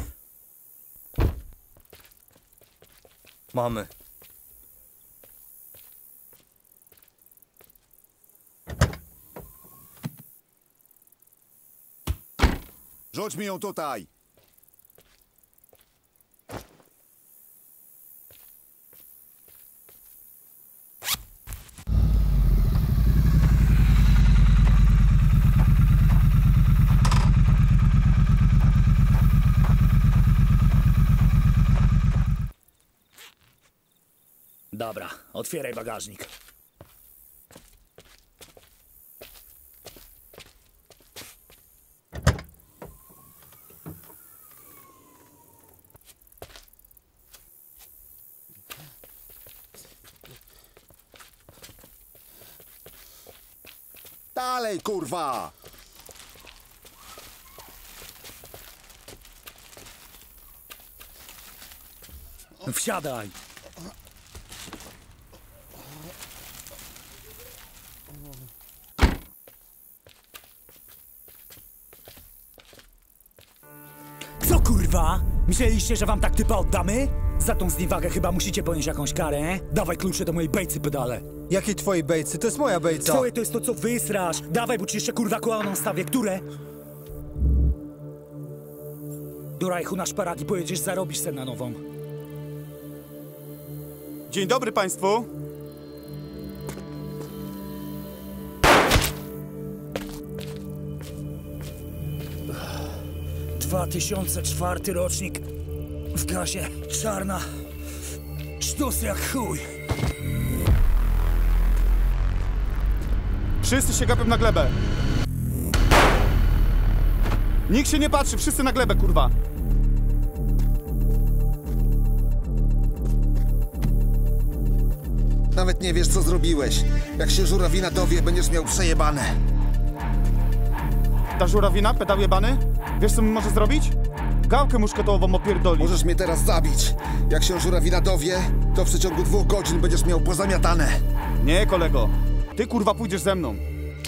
Mamy. Rzuć mi ją tutaj! Dobra, otwieraj bagażnik. Dalej, kurwa! Wsiadaj! Co kurwa? Myśleliście, że wam tak typa oddamy? Za tą zniewagę chyba musicie ponieść jakąś karę. Dawaj klucze do mojej bejcy, pedale. Jakie twojej bejcy? To jest moja bejca. Twoje to jest to, co wysrasz. Dawaj, bo ci jeszcze kurwa kolaną stawię. Które? Do Rajchu na szparagi pojedziesz, zarobisz sen na nową. Dzień dobry państwu. dwa tysiące czwarty rocznik. W gazie czarna. Sztus jak chuj. Wszyscy się gapią na glebę. Nikt się nie patrzy, wszyscy na glebę, kurwa. Nawet nie wiesz, co zrobiłeś. Jak się żurawina dowie, będziesz miał przejebane. Ta żurawina, pedał jebany? Wiesz, co mi może zrobić? Gałkę muszkatołową opierdolić. Możesz mnie teraz zabić. Jak się żurawina dowie, to w przeciągu dwóch godzin będziesz miał pozamiatane. Nie, kolego. Ty, kurwa, pójdziesz ze mną.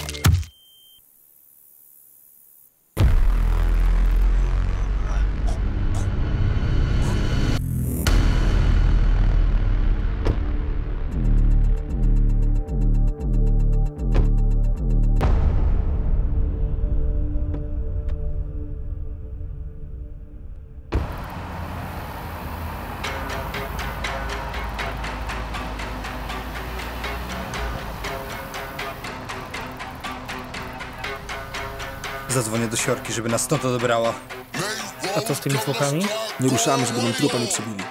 Zadzwonię do Siorki, żeby nas stąd odebrała. A co z tymi zwłokami? Nie ruszamy, żeby nam trupa nie przebili.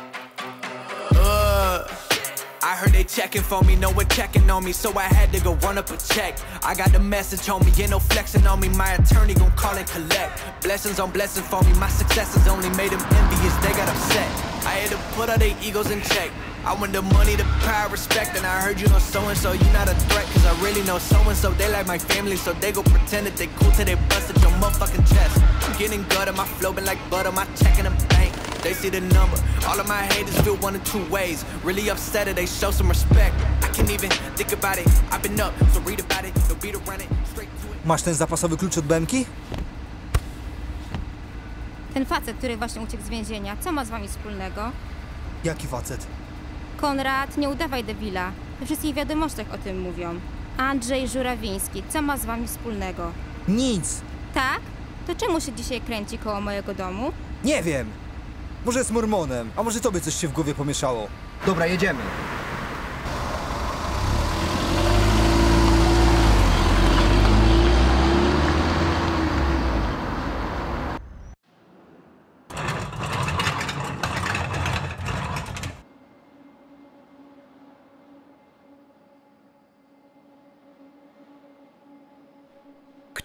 I heard they checking for me, no one checking on me, so I had to go run up a check. I got the message on me, ain't no flexing on me, my attorney gon' call and collect. Blessings on blessings for me, my successes only made them envious, they got upset. I had to put all their egos in check. I want the money, the power, respect, and I heard you know so-and-so, you not a threat, cause I really know so-and-so, they like my family, so they go pretend that they cool till they busted your motherfucking chest. I'm getting gutter, my flow been like butter, my check in the bank, they see the number. All of my haters feel one of two ways, really upset or they show some respect. I can't even think about it, I've been up, so read about it, no beat around it, straight to it. Masz ten zapasowy klucz od B M ki? Ten facet, który właśnie uciekł z więzienia, co ma z wami wspólnego? Jaki facet? Konrad, nie udawaj debila. We wszystkich wiadomościach o tym mówią. Andrzej Żurawiński, co ma z wami wspólnego? Nic. Tak? To czemu się dzisiaj kręci koło mojego domu? Nie wiem. Może jest mormonem, a może tobie coś się w głowie pomieszało. Dobra, jedziemy.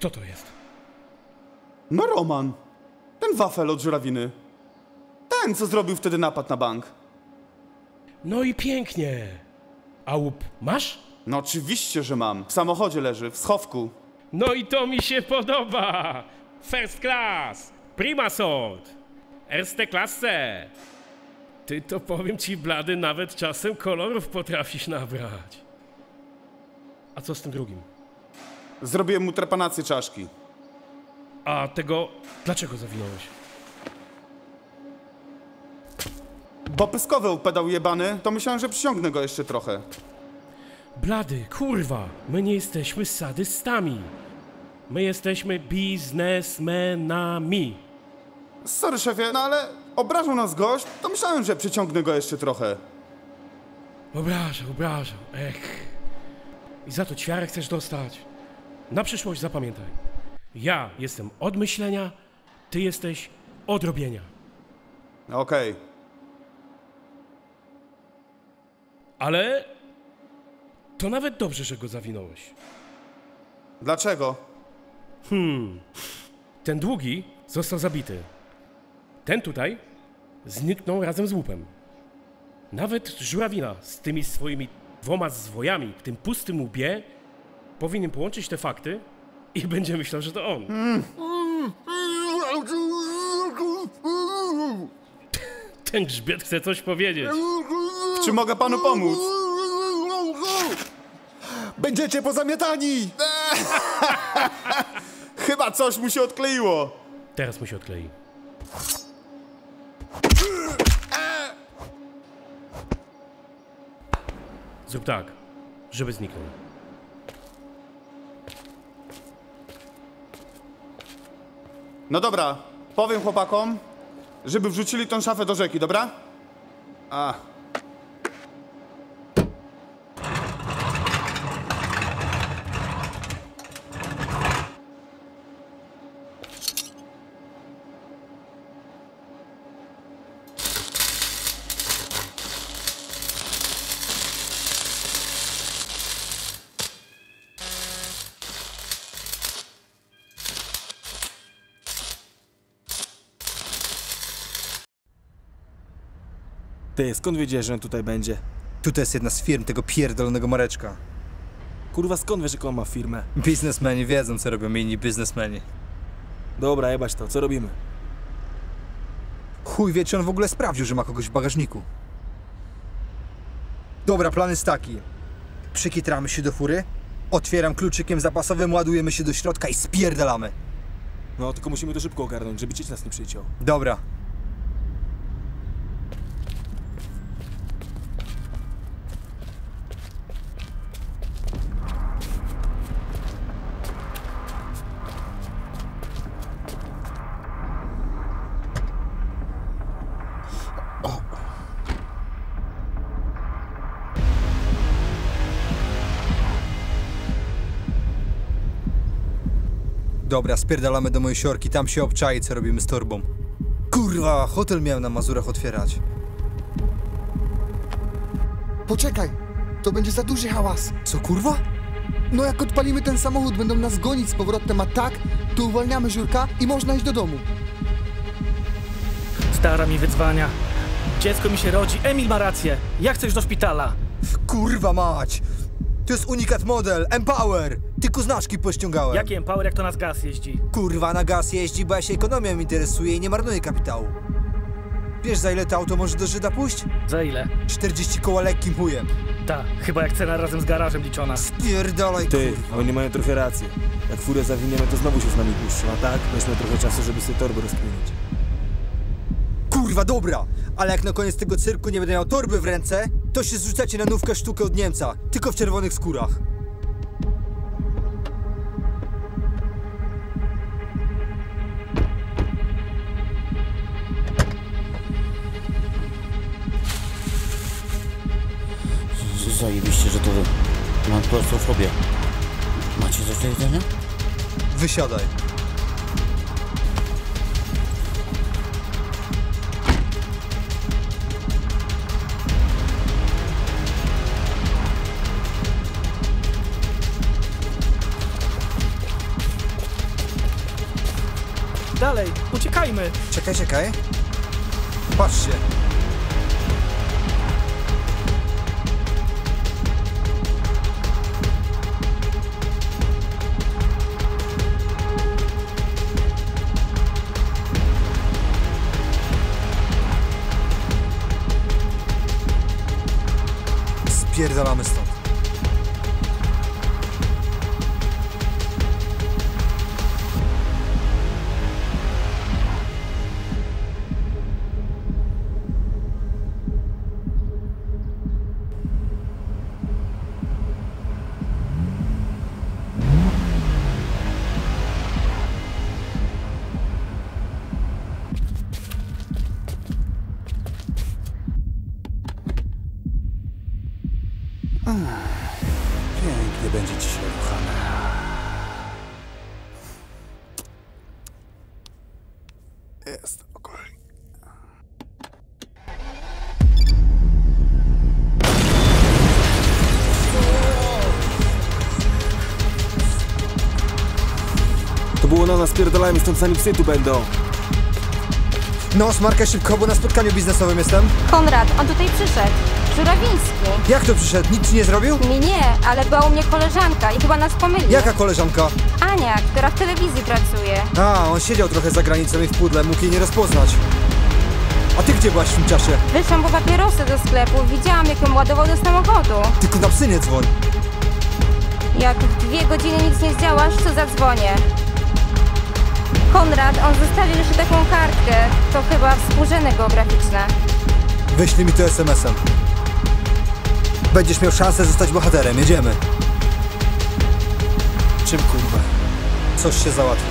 Kto to jest? No Roman. Ten wafel od żurawiny. Ten, co zrobił wtedy napad na bank. No i pięknie. A łup masz? No oczywiście, że mam. W samochodzie leży, w schowku. No i to mi się podoba. First class. Prima sort. Erste klasse. Ty to powiem ci, blady, nawet czasem kolorów potrafisz nabrać. A co z tym drugim? Zrobiłem mu trepanację czaszki. A tego dlaczego zawinąłeś? Bo pyskowy pedał jebany, to myślałem, że przyciągnę go jeszcze trochę. Blady, kurwa, my nie jesteśmy sadystami. My jesteśmy biznesmenami. Sorry, szefie, no ale obrażał nas gość, to myślałem, że przyciągnę go jeszcze trochę. Obrażał, obrażał, ech. I za to ćwiarę chcesz dostać. Na przyszłość zapamiętaj. Ja jestem od myślenia, ty jesteś od robienia. Okej. Okay. Ale to nawet dobrze, że go zawinąłeś. Dlaczego? Hmm. Ten długi został zabity. Ten tutaj zniknął razem z łupem. Nawet żurawina z tymi swoimi dwoma zwojami w tym pustym łbie powinien połączyć te fakty i będzie myślał, że to on. Mm. Ten grzbiet chce coś powiedzieć. W czym mogę panu pomóc? Będziecie pozamiatani! Chyba coś mu się odkleiło. Teraz mu się odklei. Zrób tak, żeby zniknął. No dobra, powiem chłopakom, żeby wrzucili tą szafę do rzeki, dobra? A. Ty, skąd wiedziałeś, że on tutaj będzie? Tutaj jest jedna z firm tego pierdolonego Mareczka. Kurwa, skąd wiesz, jaką on ma firmę? Biznesmeni wiedzą, co robią inni biznesmeni. Dobra, jebać to, co robimy? Chuj wie, czy on w ogóle sprawdził, że ma kogoś w bagażniku. Dobra, plan jest taki. Przykitramy się do fury, otwieram kluczykiem zapasowym, ładujemy się do środka i spierdalamy. No, tylko musimy to szybko ogarnąć, żeby cieć nas nie przyciął. Dobra. Dobra, spierdalamy do mojej siorki, tam się obczai, co robimy z torbą. Kurwa, hotel miałem na Mazurach otwierać. Poczekaj, to będzie za duży hałas. Co, kurwa? No jak odpalimy ten samochód, będą nas gonić z powrotem, a tak, to uwalniamy Żurka i można iść do domu. Stara mi wyzwania. Dziecko mi się rodzi, Emil ma rację. Ja chcę już do szpitala. Kurwa mać! To jest unikat model, Empower! Tylko znaczki pościągałem. Jaki Empower, jak to na gaz jeździ? Kurwa, na gaz jeździ, bo ja się ekonomią interesuję i nie marnuję kapitału. Wiesz, za ile to auto może do Żyda pójść? Za ile? czterdzieści koła lekkim chujem. Ta, chyba jak cena razem z garażem liczona. Spierdolaj, Ty, kurwa. oni mają trochę rację. Jak furę zawiniemy, to znowu się z nami puszczą, a tak? Weźmy trochę czasu, żeby sobie torby rozkminić. Kurwa, dobra, ale jak na koniec tego cyrku nie będę miał torby w ręce, to się zrzucacie na nówkę sztukę od Niemca, tylko w czerwonych skórach. Zajebiście, że to wy. Mam klaustrofobię. Macie coś do jedzenia? Wysiadaj. dalej, uciekajmy! Czekaj, czekaj. Patrzcie. Spierdalamy stąd. Pięknie będzie dzisiaj ruchane. Jest spokojnie. To było na nas, pierdolajmy stąd zanim psy tu będą. No, smarka szybko, bo na spotkaniu biznesowym jestem. Konrad, on tutaj przyszedł. Żurawiński. Jak to przyszedł? Nic ci nie zrobił? Nie, nie, ale była u mnie koleżanka i chyba nas pomylił. Jaka koleżanka? Ania, która w telewizji pracuje. A, on siedział trochę za granicą i w pudle, mógł jej nie rozpoznać. A ty gdzie byłaś w tym czasie? Wyszłam po papierosy do sklepu i widziałam, jak ją ładował do samochodu. Tylko na psy nie dzwoń. Jak w dwie godziny nic nie zdziałasz, to zadzwonię. Konrad, on zostawił jeszcze taką kartkę. To chyba współrzędne geograficzne. Wyślij mi to es em esem. Będziesz miał szansę zostać bohaterem, jedziemy. Czym kurwa? Coś się załatwi.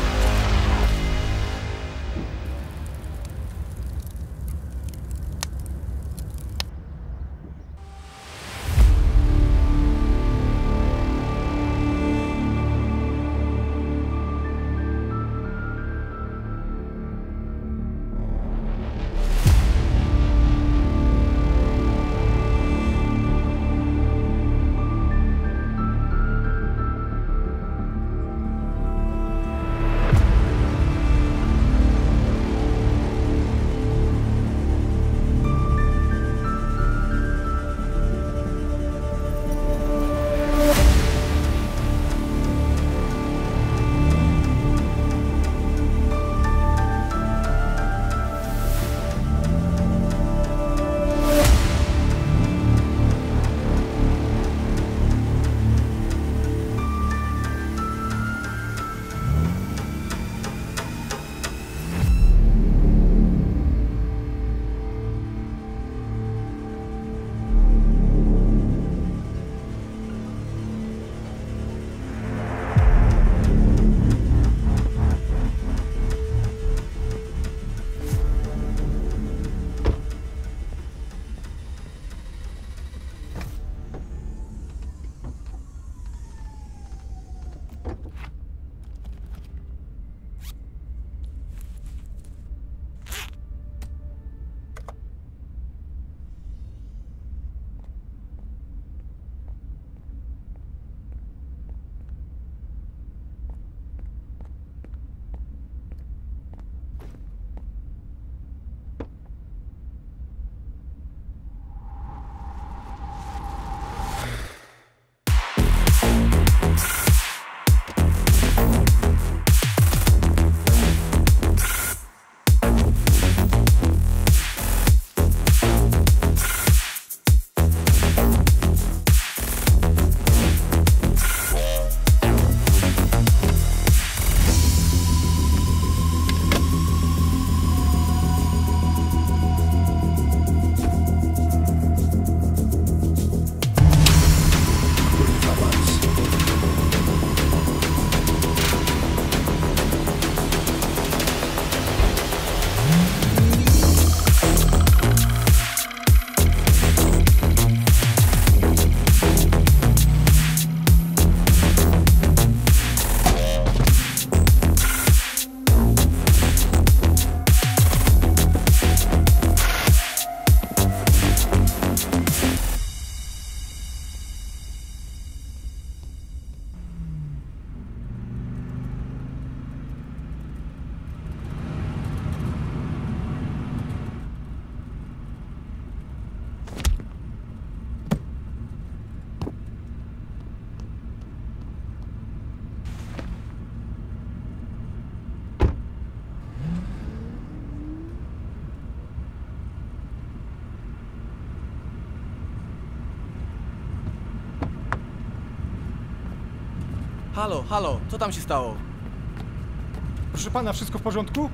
Halo, halo, co tam się stało? Proszę pana, wszystko w porządku?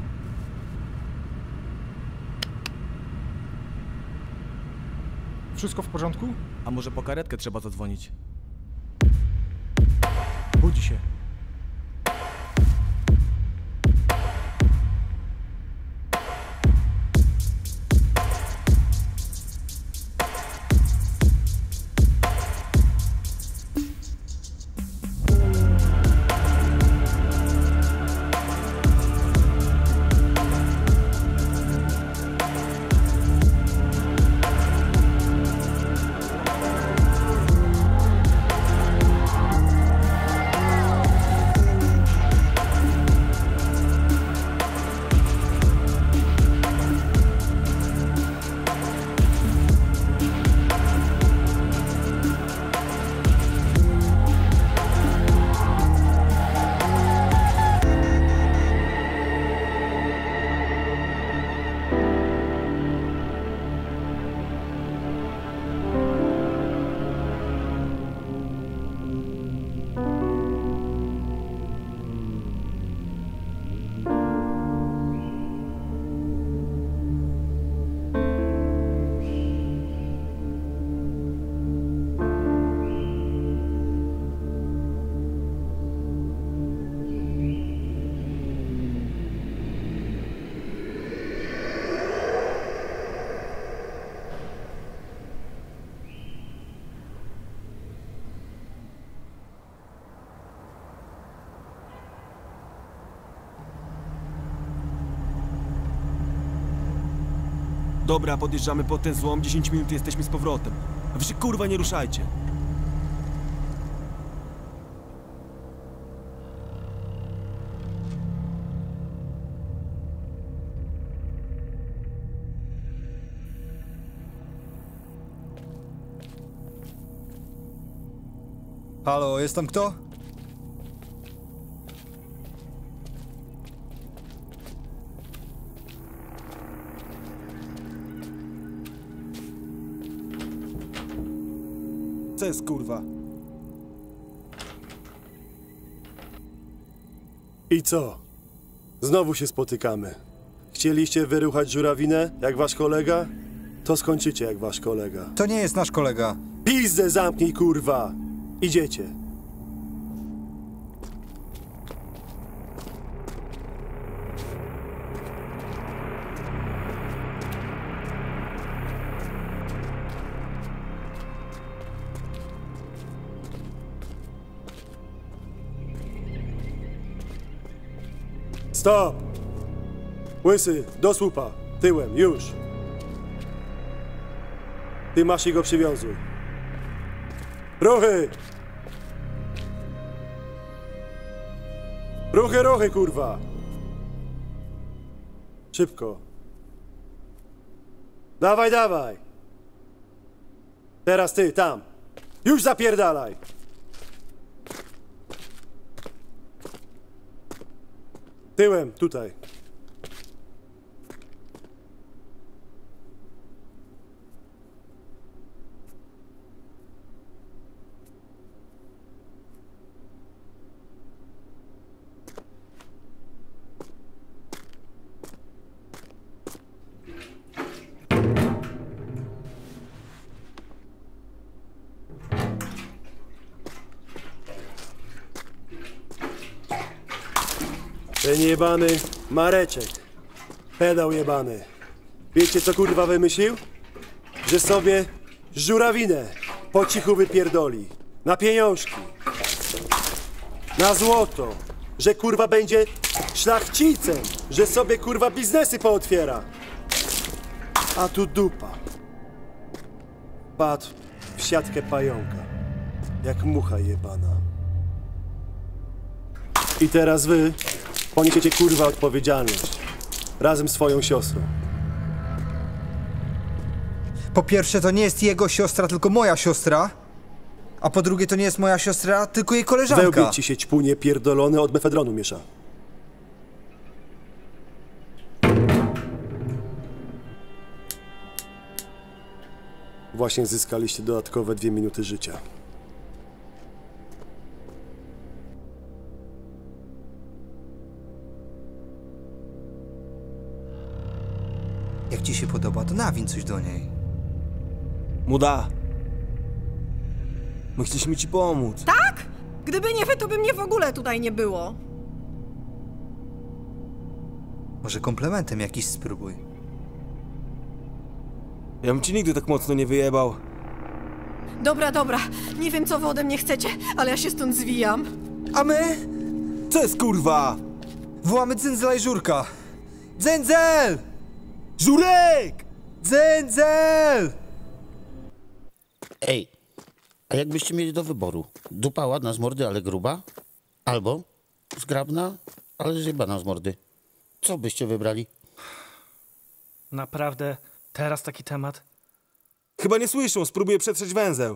Wszystko w porządku? A może po karetkę trzeba zadzwonić? Budzi się. Dobra, podjeżdżamy pod ten złom, dziesięć minut i jesteśmy z powrotem. A wy się kurwa nie ruszajcie. Halo, jest tam kto? Co jest kurwa? I co? Znowu się spotykamy. Chcieliście wyruchać żurawinę, jak wasz kolega? To skończycie jak wasz kolega. To nie jest nasz kolega. Pizdę zamknij, kurwa! Idziecie. Stop! Łysy, do słupa. Tyłem, już. Ty masz i go przywiązuj. Ruchy! Ruchy, ruchy, kurwa! Szybko. Dawaj, dawaj! Teraz ty, tam. Już zapierdalaj! Tyłem, tutaj. Ten jebany Mareczek. Pedał jebany. Wiecie co kurwa wymyślił? Że sobie żurawinę po cichu wypierdoli. Na pieniążki. Na złoto. Że kurwa będzie szlachcicem. Że sobie kurwa biznesy pootwiera. A tu dupa. Padł w siatkę pająka. Jak mucha jebana. I teraz wy poniesiecie kurwa odpowiedzialność. Razem z swoją siostrą. Po pierwsze, to nie jest jego siostra, tylko moja siostra. A po drugie, to nie jest moja siostra, tylko jej koleżanka. Wełbić ci się ćpunie pierdolony od mefedronu miesza. Właśnie zyskaliście dodatkowe dwie minuty życia. ci się podoba, to nawin coś do niej. Muda. My chcieliśmy ci pomóc. Tak? Gdyby nie wy, to by mnie w ogóle tutaj nie było. Może komplementem jakiś spróbuj. Ja bym ci nigdy tak mocno nie wyjebał. Dobra, dobra. Nie wiem, co wy ode mnie chcecie, ale ja się stąd zwijam. A my? Co jest kurwa? Wołamy Dzędzela i Żurka. Dzędzel! Żurek! Dzędzel! Ej, a jakbyście mieli do wyboru? Dupa ładna z mordy, ale gruba? Albo zgrabna, ale zjebana z mordy. Co byście wybrali? Naprawdę? Teraz taki temat? Chyba nie słyszą, spróbuję przetrzeć węzeł.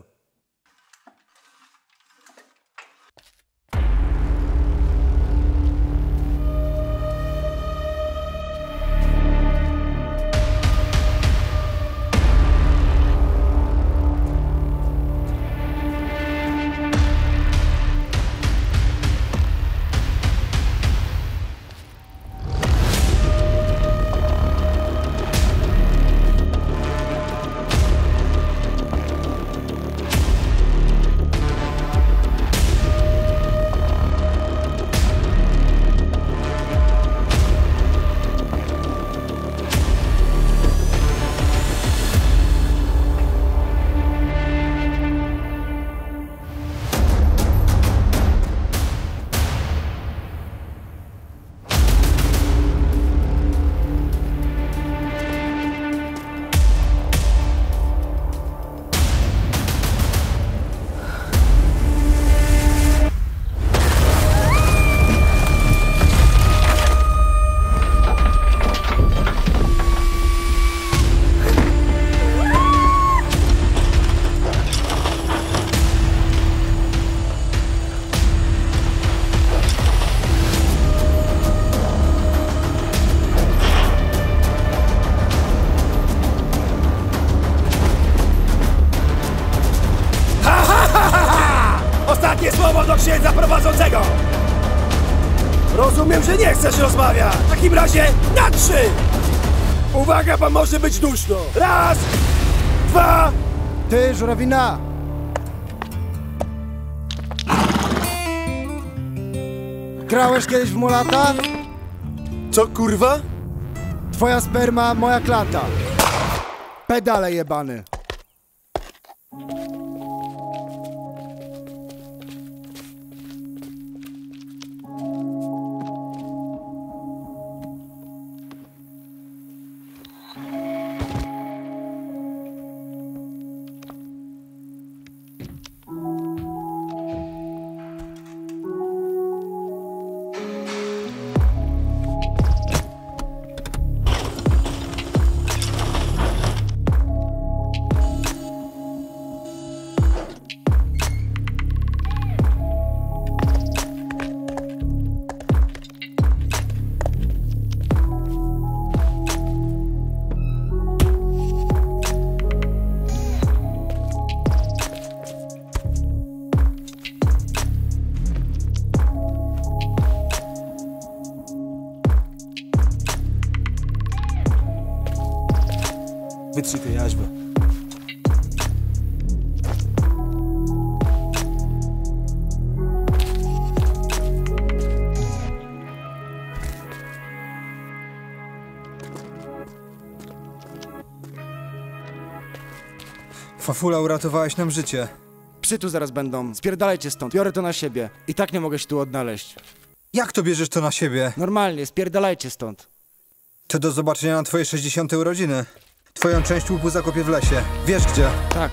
Ostatnie słowo do księdza prowadzącego! Rozumiem, że nie chcesz rozmawiać! W takim razie na trzy! Uwaga, bo może być duszno! Raz! Dwa! Ty, żurawina! Grałeś kiedyś w mulata? Co, kurwa? Twoja sperma, moja klata. Pedale jebany. Wytrzyj tę jaźbę. Fafula, uratowałeś nam życie. Psy tu zaraz będą. Spierdalajcie stąd. Biorę to na siebie. I tak nie mogę się tu odnaleźć. Jak to bierzesz to na siebie? Normalnie, spierdalajcie stąd. To do zobaczenia na twoje sześćdziesiąte urodziny. Twoją część łupu zakopię w lesie. Wiesz gdzie? Tak.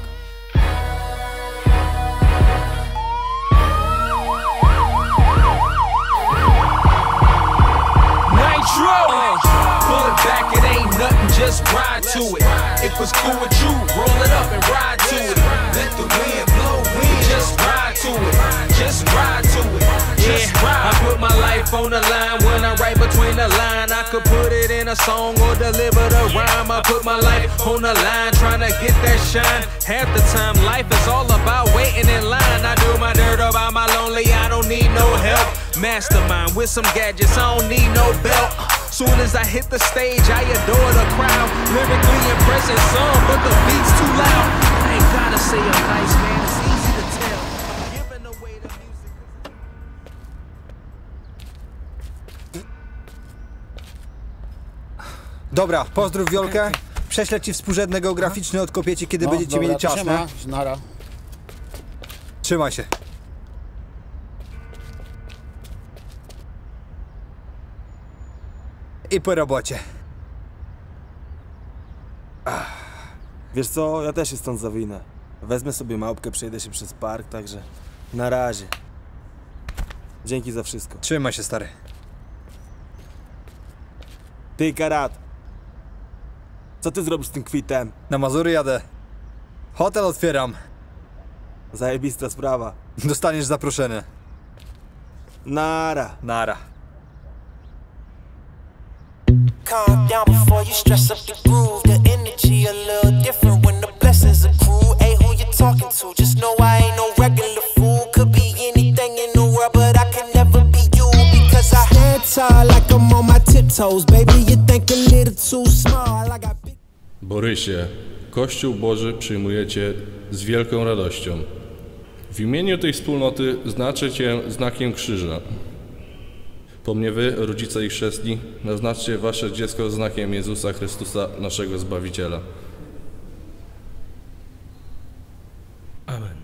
Nitro! Uh, pull it back, it ain't nothing, just ride to it. If it's cool with you, roll it up and ride to it. Let the wind blow, wind, just ride to it. Just ride to it. Just yeah, ride. I put my life on the line when I write between the line. I could put it in a song or deliver the rhyme. I put my life on the line, trying to get that shine. Half the time, life is all about waiting in line. I do my dirt about my lonely, I don't need no help. Mastermind with some gadgets, I don't need no belt. soon as I hit the stage, I adore the crowd. Lyrically impressive song, but the beat's too loud. I ain't gotta say I'm nice, man. It's easy to tell. I'm giving away the music. Dobra, pozdrów Wiolkę. Prześlę ci współrzędne geograficzne, odkopiecie, kiedy No, będziecie dobra, mieli czas, siema, nie? nara. Trzymaj się. I po robocie. Wiesz co, ja też się stąd zawinę. Wezmę sobie małpkę, przejdę się przez park, także na razie. Dzięki za wszystko. Trzymaj się, stary. Ty, Karat. Co ty zrobisz z tym kwitem? Na Mazury jadę. Hotel otwieram. Zajebista sprawa. Dostaniesz zaproszenie. Nara. Nara. Calm down before you stress up the groove. The energy a little different when the blessings accrue. Hey, who you talking to? Just know I ain't no regular fool. Could be anything in the world, but I can never be you because I stand tall like I'm on my tiptoes. Baby, you think a little too small. I got big... Borysie, Kościół Boży przyjmujecie z wielką radością. W imieniu tej wspólnoty znaczę Cię znakiem krzyża. Po mnie wy, rodzice i chrzestni, naznaczcie wasze dziecko znakiem Jezusa Chrystusa, naszego Zbawiciela. Amen.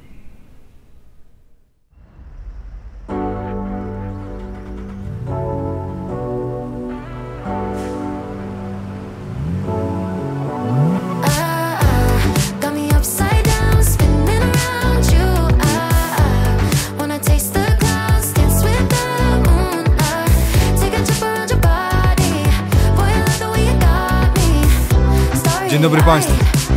Dzień dobry Państwu.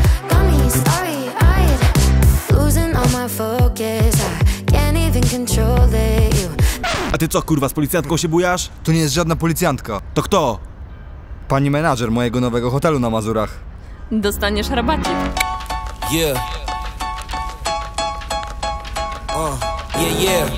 A ty co, kurwa, z policjantką się bujasz? To nie jest żadna policjantka. To kto? Pani menadżer mojego nowego hotelu na Mazurach. Dostaniesz rabacik. Yeah. Uh, yeah, yeah.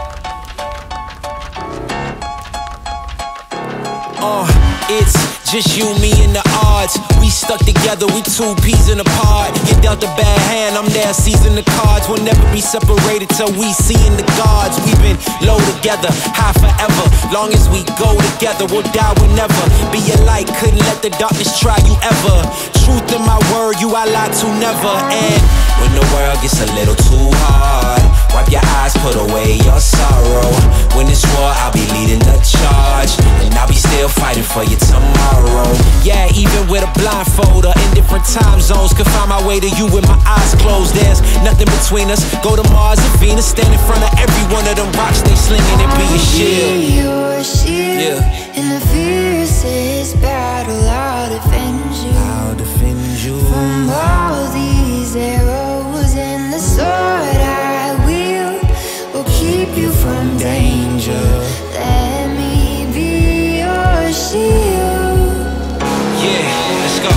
Uh, it's just you, me, and the odds. We stuck together, we two peas in a pod. You dealt a bad hand, I'm there seizing the cards. We'll never be separated till we see in the gods. We've been low together, high forever. Long as we go together, we'll die whenever. Be a light, couldn't let the darkness try you ever. Truth in my word, you I lie to never. And when the world gets a little too hard, wipe your eyes, put away your sorrow. When it's war, I'll be leading the charge, and I'll be still fighting for you tomorrow. Yeah, even with a blindfold or in different time zones, could find my way to you with my eyes closed. There's nothing between us. Go to Mars and Venus, stand in front of every one of them rocks they slinging and be a shield. Your shield, yeah. In the fiercest battle, I'll defend you. I'll defend you from all these arrows, and the sword I wield will keep you from danger. Let me be your shield. Yeah, let's go.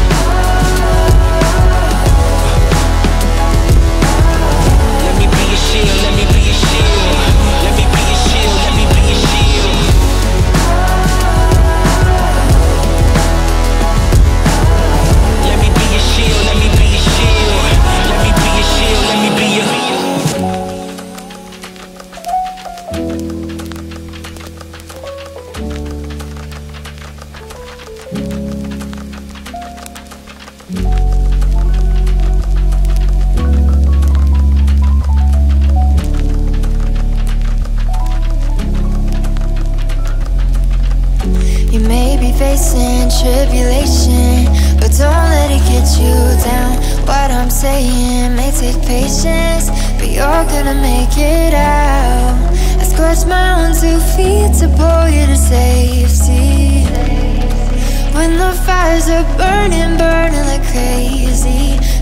Let me be your shield, let me be your shield. Let me be your shield, let me be your shield. Let me be your shield, let me be your shield. Let me be your shield, let me be your You may be facing tribulation, but don't let it get you down. What I'm saying may take patience, but you're gonna make it out. I scratch my own two feet to pull you to safety. When the fires are burning, burning like crazy,